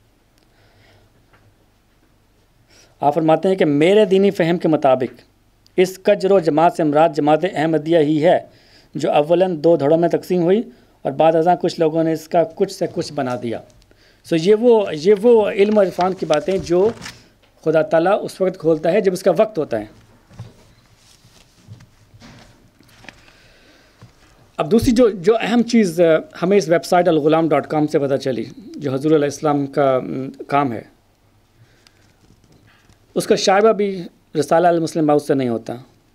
آپ فرماتے ہیں کہ میرے دینی فہم کے مطابق اس کجرو جماعت سے مراد جماعت احمدیہ ہی ہے جو اولاً دو دھڑوں میں تقسیم ہوئی اور بعد ازاں کچھ لوگوں نے اس کا کچھ سے کچھ بنا دیا. سو یہ وہ یہ وہ علم و عرفان کی باتیں جو خدا تعالیٰ اس وقت کھولتا ہے جب اس کا وقت ہوتا ہے. اب دوسری جو جو اہم چیز ہمیں اس web site Alghulam dot com سے پتہ چلی جو حضور علیہ السلام کا کام ہے اس کا شائبہ بھی رسالہ المسلم موعود سے نہیں ہوتا.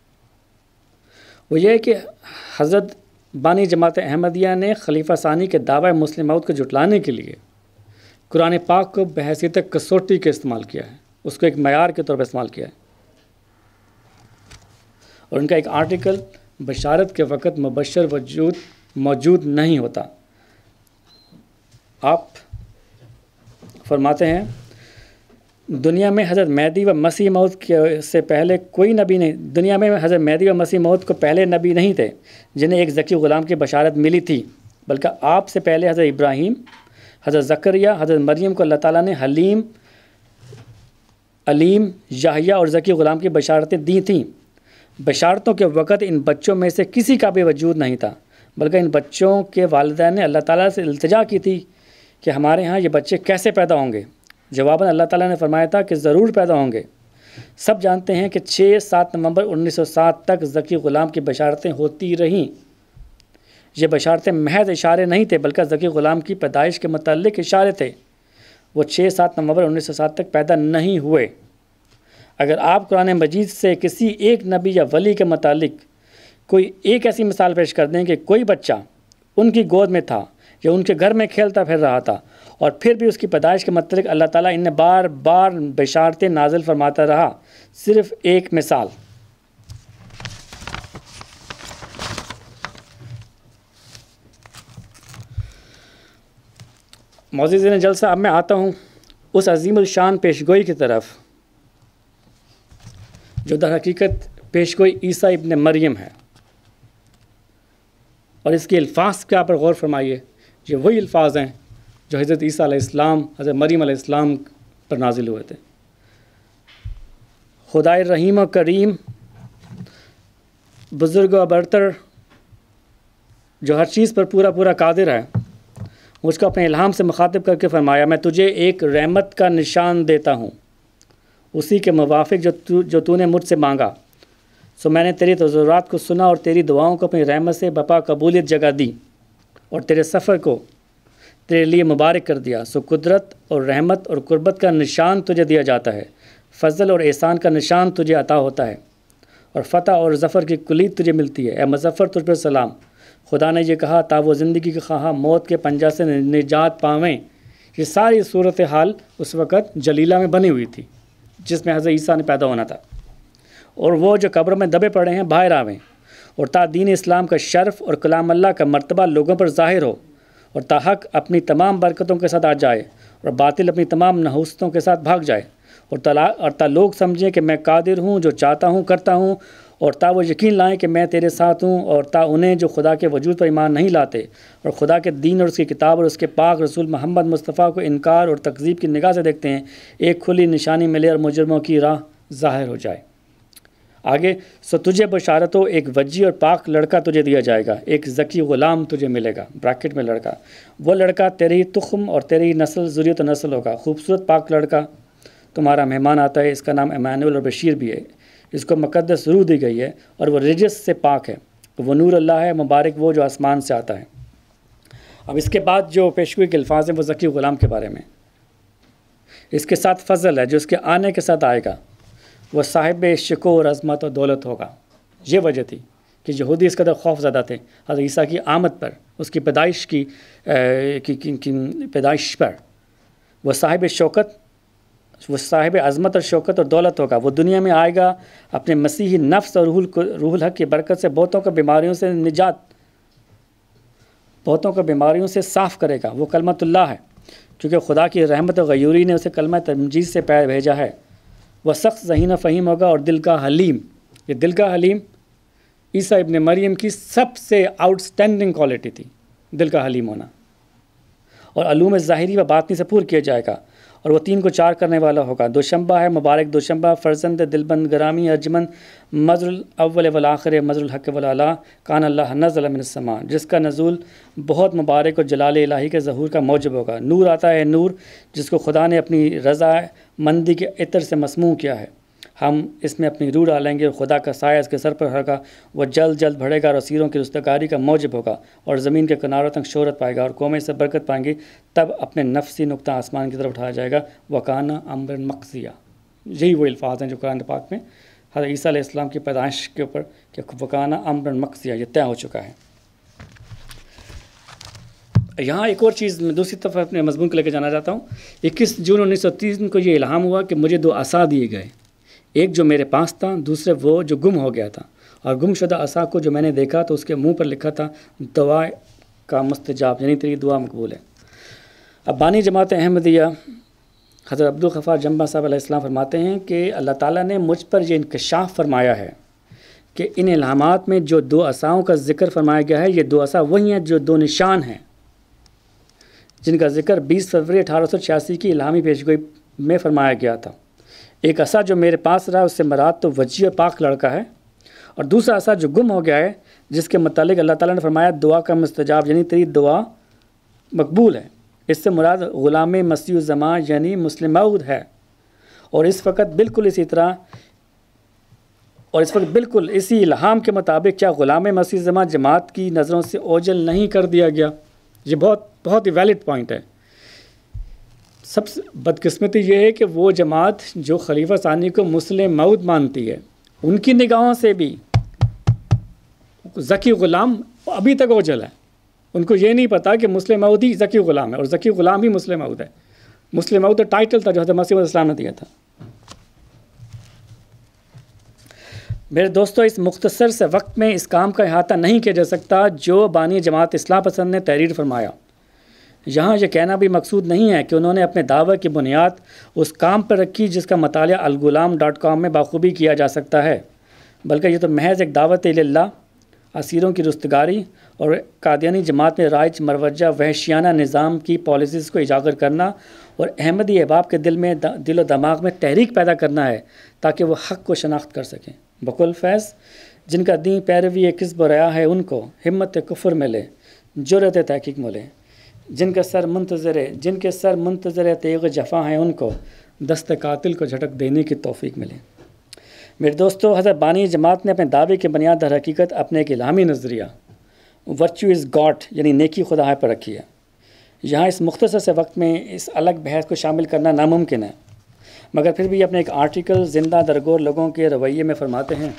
وہ یہ ہے کہ حضرت بانی جماعت احمدیہ نے خلیفہ ثانی کے دعوی مسلم موعود کو جھٹلانے کے لیے قرآن پاک کو بحیثیت کسوٹی کے استعمال کیا ہے، اس کو ایک معیار کے طور پر استعمال کیا ہے. اور ان کا ایک آرٹیکل بشارت کے وقت مبشر وجود موجود نہیں ہوتا. آپ فرماتے ہیں دنیا میں حضرت مہدی و مسیح موعود کے سے پہلے کوئی نبی نہیں دنیا میں حضرت مہدی و مسیح موعود کو پہلے نبی نہیں تھے جنہیں ایک ذکی غلام کی بشارت ملی تھی، بلکہ آپ سے پہلے حضرت ابراہیم، حضرت زکریہ، حضرت مریم کو اللہ تعالیٰ نے حلیم، علیم، یحییٰ اور ذکی غلام کی بشارتیں دی تھیں. بشارتوں کے وقت ان بچوں میں سے کسی کا بھی وجود نہیں تھا، بلکہ ان بچوں کے والدین نے اللہ تعالیٰ سے التجا کی تھی کہ ہمارے ہاں یہ بچے کیسے پیدا ہوں گے. جواباً اللہ تعالیٰ نے فرمایا تھا کہ ضرور پیدا ہوں گے. سب جانتے ہیں کہ چھ سات نومبر انیس سو سات تک ذکی غلام کی بشارتیں ہوتی رہیں. یہ بشارتیں محض اشارے نہیں تھے بلکہ ذکی غلام کی پیدائش کے متعلق اشارے تھے. وہ چھ سات نومبر انیس سو سات تک پیدا نہیں ہوئے. اگر آپ قرآن مجید سے کسی ایک نبی یا ولی کے متعلق کوئی ایک ایسی مثال پیش کر دیں کہ کوئی بچہ ان کی گود میں تھا یا ان کے گھر میں کھیلتا پھر رہا تھا، اور پھر بھی اس کی پیدائش کے متعلق اللہ تعالیٰ انہیں بار بار بشارتیں نازل فرماتا رہا۔ صرف ایک مثال، معززین جلسہ، اب میں آتا ہوں اس عظیم الشان پیشگوئی کی طرف جو در حقیقت پیشگوئی عیسیٰ ابن مریم ہے، اور اس کے الفاظ کے پر غور فرمائیے۔ یہ وہی الفاظ ہیں جو حضرت عیسیٰ علیہ السلام حضرت مریم علیہ السلام پر نازل ہوئے تھے۔ خدائے رحیم و کریم، بزرگ و برتر، جو ہر چیز پر پورا پورا قادر ہے، مجھ کو اپنے الہام سے مخاطب کر کے فرمایا، میں تجھے ایک رحمت کا نشان دیتا ہوں، اسی کے موافق جو تو جو تو نے مجھ سے مانگا۔ سو میں نے تیری تضرعات کو سنا اور تیری دعاؤں کو اپنی رحمت سے بپا قبولیت جگہ دی، اور تیرے سفر کو تیرے لیے مبارک کر دیا۔ سو قدرت اور رحمت اور قربت کا نشان تجھے دیا جاتا ہے، فضل اور احسان کا نشان تجھے عطا ہوتا ہے، اور فتح اور ظفر کی کلید تجھے ملتی ہے۔ اے مظفر، تجھ پر سلام۔ خدا نے یہ کہا تا وہ زندگی کے خواہاں موت کے پنجہ سے نجات پاویں۔ یہ ساری صورتحال اس وقت جلیلہ میں بنی ہوئی تھی جس میں حضرت عیسیٰ نے پیدا ہونا تھا، اور وہ جو قبر میں دبے پڑے ہیں باہر آویں، اور تا دین اسلام کا شرف اور کلام اللہ کا مرتبہ لوگوں پر ظاہر ہو، اور تا حق اپنی تمام برکتوں کے ساتھ آ جائے، اور باطل اپنی تمام نحوستوں کے ساتھ بھاگ جائے، اور تا اور تا لوگ سمجھیں کہ میں قادر ہوں، جو چاہتا ہوں کرتا ہوں، اور تا وہ یقین لائیں کہ میں تیرے ساتھ ہوں، اور تا انہیں جو خدا کے وجود پر ایمان نہیں لاتے اور خدا کے دین اور اس کی کتاب اور اس کے پاک رسول محمد مصطفیٰ کو انکار اور تکذیب کی نگاہ سے دیکھتے ہیں، ایک کھلی نشانی ملے اور مجرموں کی راہ ظاہر ہو جائے۔ آگے، سو تجھے بشارت ہو، ایک وجی اور پاک لڑکا تجھے دیا جائے گا، ایک ذکی غلام تجھے ملے گا، بریکٹ میں لڑکا، وہ لڑکا تیری تخم اور تیری نسل ذریت و نسل ہوگا، خوبصورت پاک لڑکا تمہارا مہمان آتا ہے، اس کا نام ایمانویل اور بشیر بھی ہے، اس کو مقدس روح دی گئی ہے، اور وہ رجس سے پاک ہے، وہ نور اللہ ہے، مبارک وہ جو آسمان سے آتا ہے۔ اب اس کے بعد جو پیشگوئی کے الفاظ ہیں وہ ذکی غلام کے بارے میں، اس کے ساتھ فضل ہے جو اس کے آنے کے ساتھ آئے گا، وہ صاحب شکور عظمت و دولت ہوگا۔ یہ وجہ تھی کہ یہودی اس قدر خوف زدہ تھے حضرت عیسیٰ کی آمد پر، اس کی پیدائش کی, کی, کی, کی پیدائش پر۔ وہ صاحب شوکت وہ صاحب عظمت اور شوکت اور دولت ہوگا، وہ دنیا میں آئے گا اپنے مسیحی نفس اور روح روح الحق کی برکت سے بہتوں کو بیماریوں سے نجات بہتوں کو بیماریوں سے صاف کرے گا۔ وہ کلمت اللہ ہے کیونکہ خدا کی رحمت و غیوری نے اسے کلمہ تمجید سے پیر بھیجا ہے۔ وہ سخت ذہین و فہیم ہوگا اور دل کا حلیم۔ یہ دل کا حلیم عیسیٰ ابن مریم کی سب سے آؤٹ اسٹینڈنگ کوالٹی تھی، دل کا حلیم ہونا، اور علوم ظاہری و باطنی سے پور کیا جائے گا، اور وہ تین کو چار کرنے والا ہوگا۔ دوشنبہ ہے مبارک دوشنبہ، فرزند دلبند گرامی ارجمند، مظر الاول والآخر مظر الحق والاعلیٰ، کان اللہ نزل من السماء، جس کا نزول بہت مبارک اور جلال الہی کے ظہور کا موجب ہوگا۔ نور آتا ہے نور، جس کو خدا نے اپنی رضا مندی کے عطر سے مسموع کیا ہے۔ ہم اس میں اپنی روح ڈالیں گے اور خدا کا سایہ اس کے سر پر ہوگا، وہ جلد جلد بڑھے گا اور اسیروں کی رستگاری کا موجب ہوگا، اور زمین کے کناروں تک شہرت پائے گا اور قومیں سے برکت پائیں گی۔ تب اپنے نفسی نقطہ آسمان کی طرف اٹھایا جائے گا، وَكَانَ أَمْرًا مَقْضِيًّا۔ یہی وہ الفاظ ہیں جو قرآن پاک میں حضرت عیسیٰ علیہ السلام کی پیدائش کے اوپر کہ وَكَانَ أَمْرًا مَقْضِيًّا، یہ طے ہو چکا ہے۔ یہاں ایک اور چیز میں دوسری طرف اپنے مضمون کو لے کے جانا چاہتا ہوں۔ اکیس جون انیس سو تین کو یہ الہام ہوا کہ مجھے دو عصا دیے گئے، ایک جو میرے پاس تھا، دوسرے وہ جو گم ہو گیا تھا، اور گم شدہ عصا کو جو میں نے دیکھا تو اس کے منہ پر لکھا تھا دعا کا مستجاب، یعنی تیری دعا مقبول ہے۔ اب بانی جماعت احمدیہ حضرت عبدالغفار جمبا صاحب علیہ السلام فرماتے ہیں کہ اللہ تعالیٰ نے مجھ پر یہ انکشاف فرمایا ہے کہ ان الہامات میں جو دو عصاؤں کا ذکر فرمایا گیا ہے، یہ دو عصا وہی ہیں جو دو نشان ہیں جن کا ذکر بیس فروری اٹھارہ سو چھیاسی کی الہامی پیشگوئی میں فرمایا گیا تھا۔ ایک عصا جو میرے پاس رہا اس سے مراد تو وجی اور پاک لڑکا ہے، اور دوسرا عصا جو گم ہو گیا ہے جس کے متعلق اللہ تعالیٰ نے فرمایا دعا کا مستجاب، یعنی تیری دعا مقبول ہے۔ اس سے مراد غلام مسیح الزماں یعنی مسلم موعود ہے، اور اس وقت بالکل اسی طرح اور اس وقت بالکل اسی الہام کے مطابق کیا غلام مسیح الزماں جماعت کی نظروں سے اوجھل نہیں کر دیا گیا؟ یہ بہت بہت ہی ویلڈ پوائنٹ ہے۔ سب سے بدقسمتی یہ ہے کہ وہ جماعت جو خلیفہ ثانی کو مسلم موعود مانتی ہے، ان کی نگاہوں سے بھی ذکی غلام ابھی تک اوجھل ہے، ان کو یہ نہیں پتا کہ مسلم موعود ہی ذکی غلام ہے اور ذکی غلام ہی مسلم موعود ہے. مسلم موعود ٹائٹل تھا جو حضرت مسیح علیہ السلام نے دیا تھا. میرے دوستو، اس مختصر سے وقت میں اس کام کا احاطہ نہیں کیا جا سکتا جو بانی جماعت اصلاح پسند نے تحریر فرمایا. یہاں یہ کہنا بھی مقصود نہیں ہے کہ انہوں نے اپنے دعوے کی بنیاد اس کام پر رکھی جس کا مطالعہ الغلام ڈاٹ کام میں بخوبی کیا جا سکتا ہے، بلکہ یہ تو محض ایک دعوت اللہ، اسیروں کی رستگاری اور قادیانی جماعت میں رائج مروجہ وحشیانہ نظام کی پالیسیز کو اجاگر کرنا اور احمدی احباب کے دل میں دل و دماغ میں تحریک پیدا کرنا ہے تاکہ وہ حق کو شناخت کر سکیں. بقول فیض، جن کا دین پیروی کسب و ریا ہے ان کو ہمت کفر ملے، جرأت تحقیق ملے. جن کے سر منتظر جن کے سر منتظر تیغ جفا ہیں ان کو دست قاتل کو جھٹک دینے کی توفیق ملے. میرے دوستو، حضرت بانی جماعت نے اپنے دعوے کی بنیاد در حقیقت اپنے ایک الہامی نظریہ ورچو از گاڈ یعنی نیکی خدا ہے پر رکھی ہے. یہاں اس مختصر سے وقت میں اس الگ بحث کو شامل کرنا ناممکن ہے، مگر پھر بھی اپنے ایک آرٹیکل زندہ درگور لوگوں کے رویے میں فرماتے ہیں.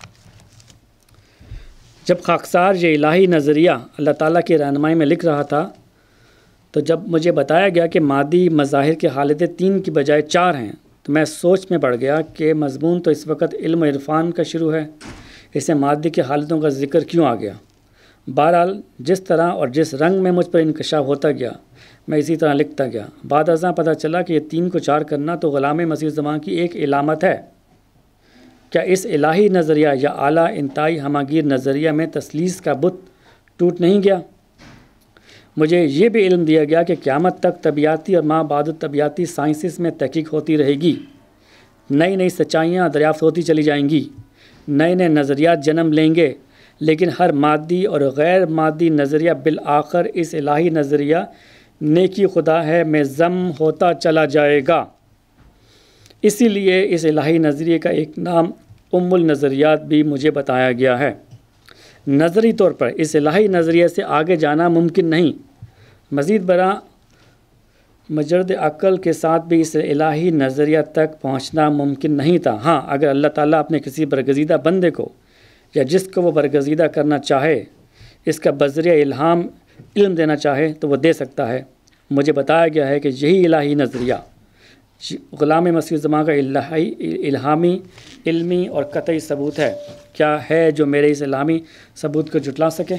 جب خاکسار یہ الہی نظریہ اللہ تعالیٰ کی رہنمائی میں لکھ رہا تھا تو جب مجھے بتایا گیا کہ مادی مظاہر کی حالتیں تین کی بجائے چار ہیں تو میں سوچ میں پڑ گیا کہ مضمون تو اس وقت علم و عرفان کا شروع ہے، اسے مادی کی حالتوں کا ذکر کیوں آ گیا؟ بہرحال جس طرح اور جس رنگ میں مجھ پر انکشاف ہوتا گیا میں اسی طرح لکھتا گیا. بعد ازاں پتہ چلا کہ یہ تین کو چار کرنا تو غلام مسیح زمان کی ایک علامت ہے. کیا اس الہی نظریہ یا اعلیٰ انتہائی ہماگیر نظریہ میں تثلیث کا بت ٹوٹ نہیں گیا؟ مجھے یہ بھی علم دیا گیا کہ قیامت تک طبیعتی اور ماں بعد طبیعتی سائنسز میں تحقیق ہوتی رہے گی، نئی نئی سچائیاں دریافت ہوتی چلی جائیں گی، نئے نئے نظریات جنم لیں گے، لیکن ہر مادی اور غیر مادی نظریہ بالآخر اس الہی نظریہ نیکی خدا ہے میں ضم ہوتا چلا جائے گا. اسی لیے اس الہی نظریے کا ایک نام ام النظریات بھی مجھے بتایا گیا ہے. نظری طور پر اس الہی نظریے سے آگے جانا ممکن نہیں، مزید برآں مجرد عقل کے ساتھ بھی اس الہی نظریہ تک پہنچنا ممکن نہیں تھا. ہاں، اگر اللہ تعالیٰ اپنے کسی برگزیدہ بندے کو یا جس کو وہ برگزیدہ کرنا چاہے اس کا بذریعہ الہام علم دینا چاہے تو وہ دے سکتا ہے. مجھے بتایا گیا ہے کہ یہی الہی نظریہ غلام مسیح زمان کا الہی الہامی علمی اور قطعی ثبوت ہے. کیا ہے جو میرے اس الہامی ثبوت کو جھٹلا سکے؟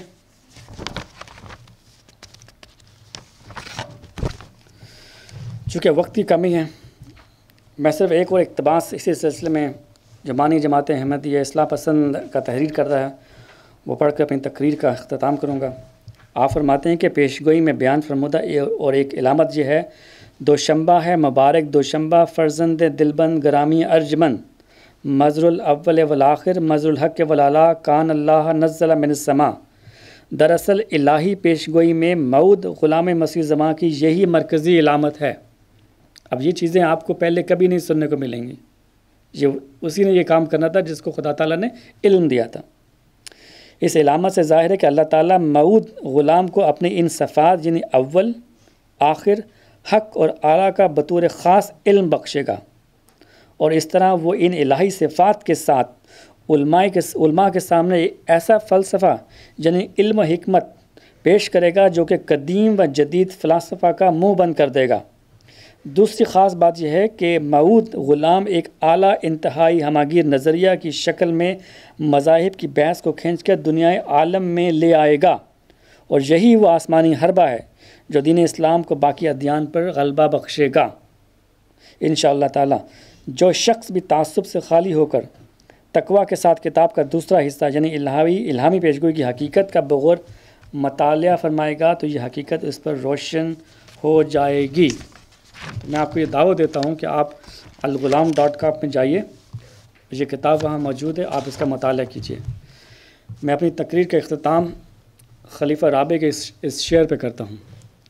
چونکہ وقت کی کمی ہے میں صرف ایک اور اقتباس اسی سلسلے میں جو بانی جماعت احمدیہ اصلاح پسند کا تحریر کر رہا ہے وہ پڑھ کر اپنی تقریر کا اختتام کروں گا. آپ فرماتے ہیں کہ پیشگوئی میں بیان فرمودہ اور ایک علامت یہ ہے: دوشنبہ ہے مبارک دوشنبہ فرزند دلبند گرامی ارجمند مظر الاول والآخر مظر الحق والاعلیٰ کان اللہ نزل من السماء. دراصل الہی پیشگوئی میں موعود غلام مسیح زمان کی یہی مرکزی علامت ہے. اب یہ چیزیں آپ کو پہلے کبھی نہیں سننے کو ملیں گی. یہ اسی نے یہ کام کرنا تھا جس کو خدا تعالیٰ نے علم دیا تھا. اس علامت سے ظاہر ہے کہ اللہ تعالیٰ موعود غلام کو اپنے ان صفات یعنی اول، آخر، حق اور اعلیٰ کا بطور خاص علم بخشے گا، اور اس طرح وہ ان الہی صفات کے ساتھ علماء کے علماء کے سامنے ایسا فلسفہ یعنی علم و حکمت پیش کرے گا جو کہ قدیم و جدید فلاسفہ کا منہ بند کر دے گا. دوسری خاص بات یہ ہے کہ موعود غلام ایک اعلیٰ انتہائی ہماگیر نظریہ کی شکل میں مذاہب کی بحث کو کھینچ کر دنیائے عالم میں لے آئے گا، اور یہی وہ آسمانی حربہ ہے جو دین اسلام کو باقی ادیان پر غلبہ بخشے گا انشاءاللہ تعالی. جو شخص بھی تعصب سے خالی ہو کر تقویٰ کے ساتھ کتاب کا دوسرا حصہ یعنی الہامی الہامی پیشگوئی کی حقیقت کا بغور مطالعہ فرمائے گا تو یہ حقیقت اس پر روشن ہو جائے گی. میں آپ کو یہ دعوت دیتا ہوں کہ آپ الغلام ڈاٹ کام میں جائیے، یہ کتاب وہاں موجود ہے، آپ اس کا مطالعہ کیجیے. میں اپنی تقریر کا اختتام خلیفہ رابع کے اس اس شعر پہ کرتا ہوں.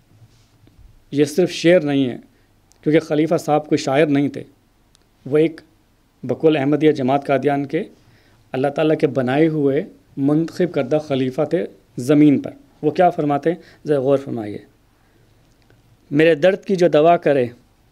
یہ صرف شعر نہیں ہے کیونکہ خلیفہ صاحب کوئی شاعر نہیں تھے، وہ ایک بقول احمدیہ جماعت قادیان کے اللہ تعالیٰ کے بنائے ہوئے منتخب کردہ خلیفہ تھے زمین پر. وہ کیا فرماتے ہیں ذرا غور فرمائیے: میرے درد کی جو دوا کرے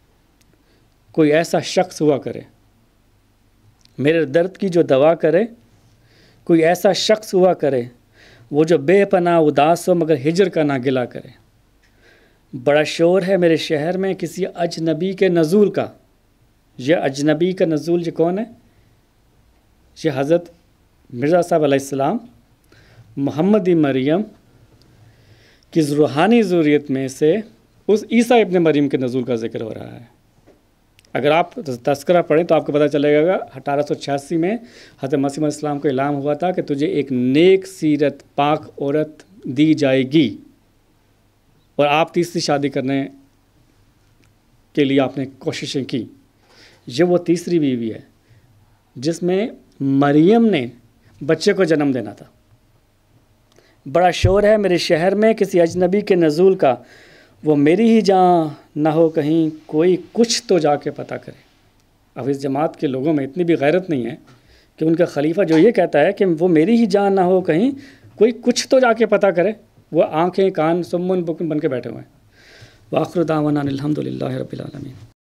کوئی ایسا شخص ہوا کرے، میرے درد کی جو دوا کرے کوئی ایسا شخص ہوا کرے، وہ جو بے پناہ اداس ہو مگر ہجر کا نہ گلا کرے. بڑا شور ہے میرے شہر میں کسی اجنبی کے نزول کا. یہ اجنبی کا نزول یہ کون ہے؟ یہ حضرت مرزا صاحب علیہ السلام محمدی مریم کی روحانی ذریت میں سے اس عیسیٰ ابن مریم کے نزول کا ذکر ہو رہا ہے. اگر آپ تذکرہ پڑھیں تو آپ کو پتہ چلے گا اٹھارہ سو چھیاسی میں حضرت مسیح علیہ السلام کو اعلان ہوا تھا کہ تجھے ایک نیک سیرت پاک عورت دی جائے گی، اور آپ تیسری شادی کرنے کے لیے آپ نے کوششیں کی. یہ وہ تیسری بیوی ہے جس میں مریم نے بچے کو جنم دینا تھا. بڑا شور ہے میرے شہر میں کسی اجنبی کے نزول کا، وہ میری ہی جان نہ ہو کہیں کوئی کچھ تو جا کے پتہ کرے. اب اس جماعت کے لوگوں میں اتنی بھی غیرت نہیں ہے کہ ان کا خلیفہ جو یہ کہتا ہے کہ وہ میری ہی جان نہ ہو کہیں کوئی کچھ تو جا کے پتہ کرے، وہ آنکھیں کان سمن بکن بن کے بیٹھے ہوئے ہیں. وآخر دعوانا الحمد للہ رب العالمین.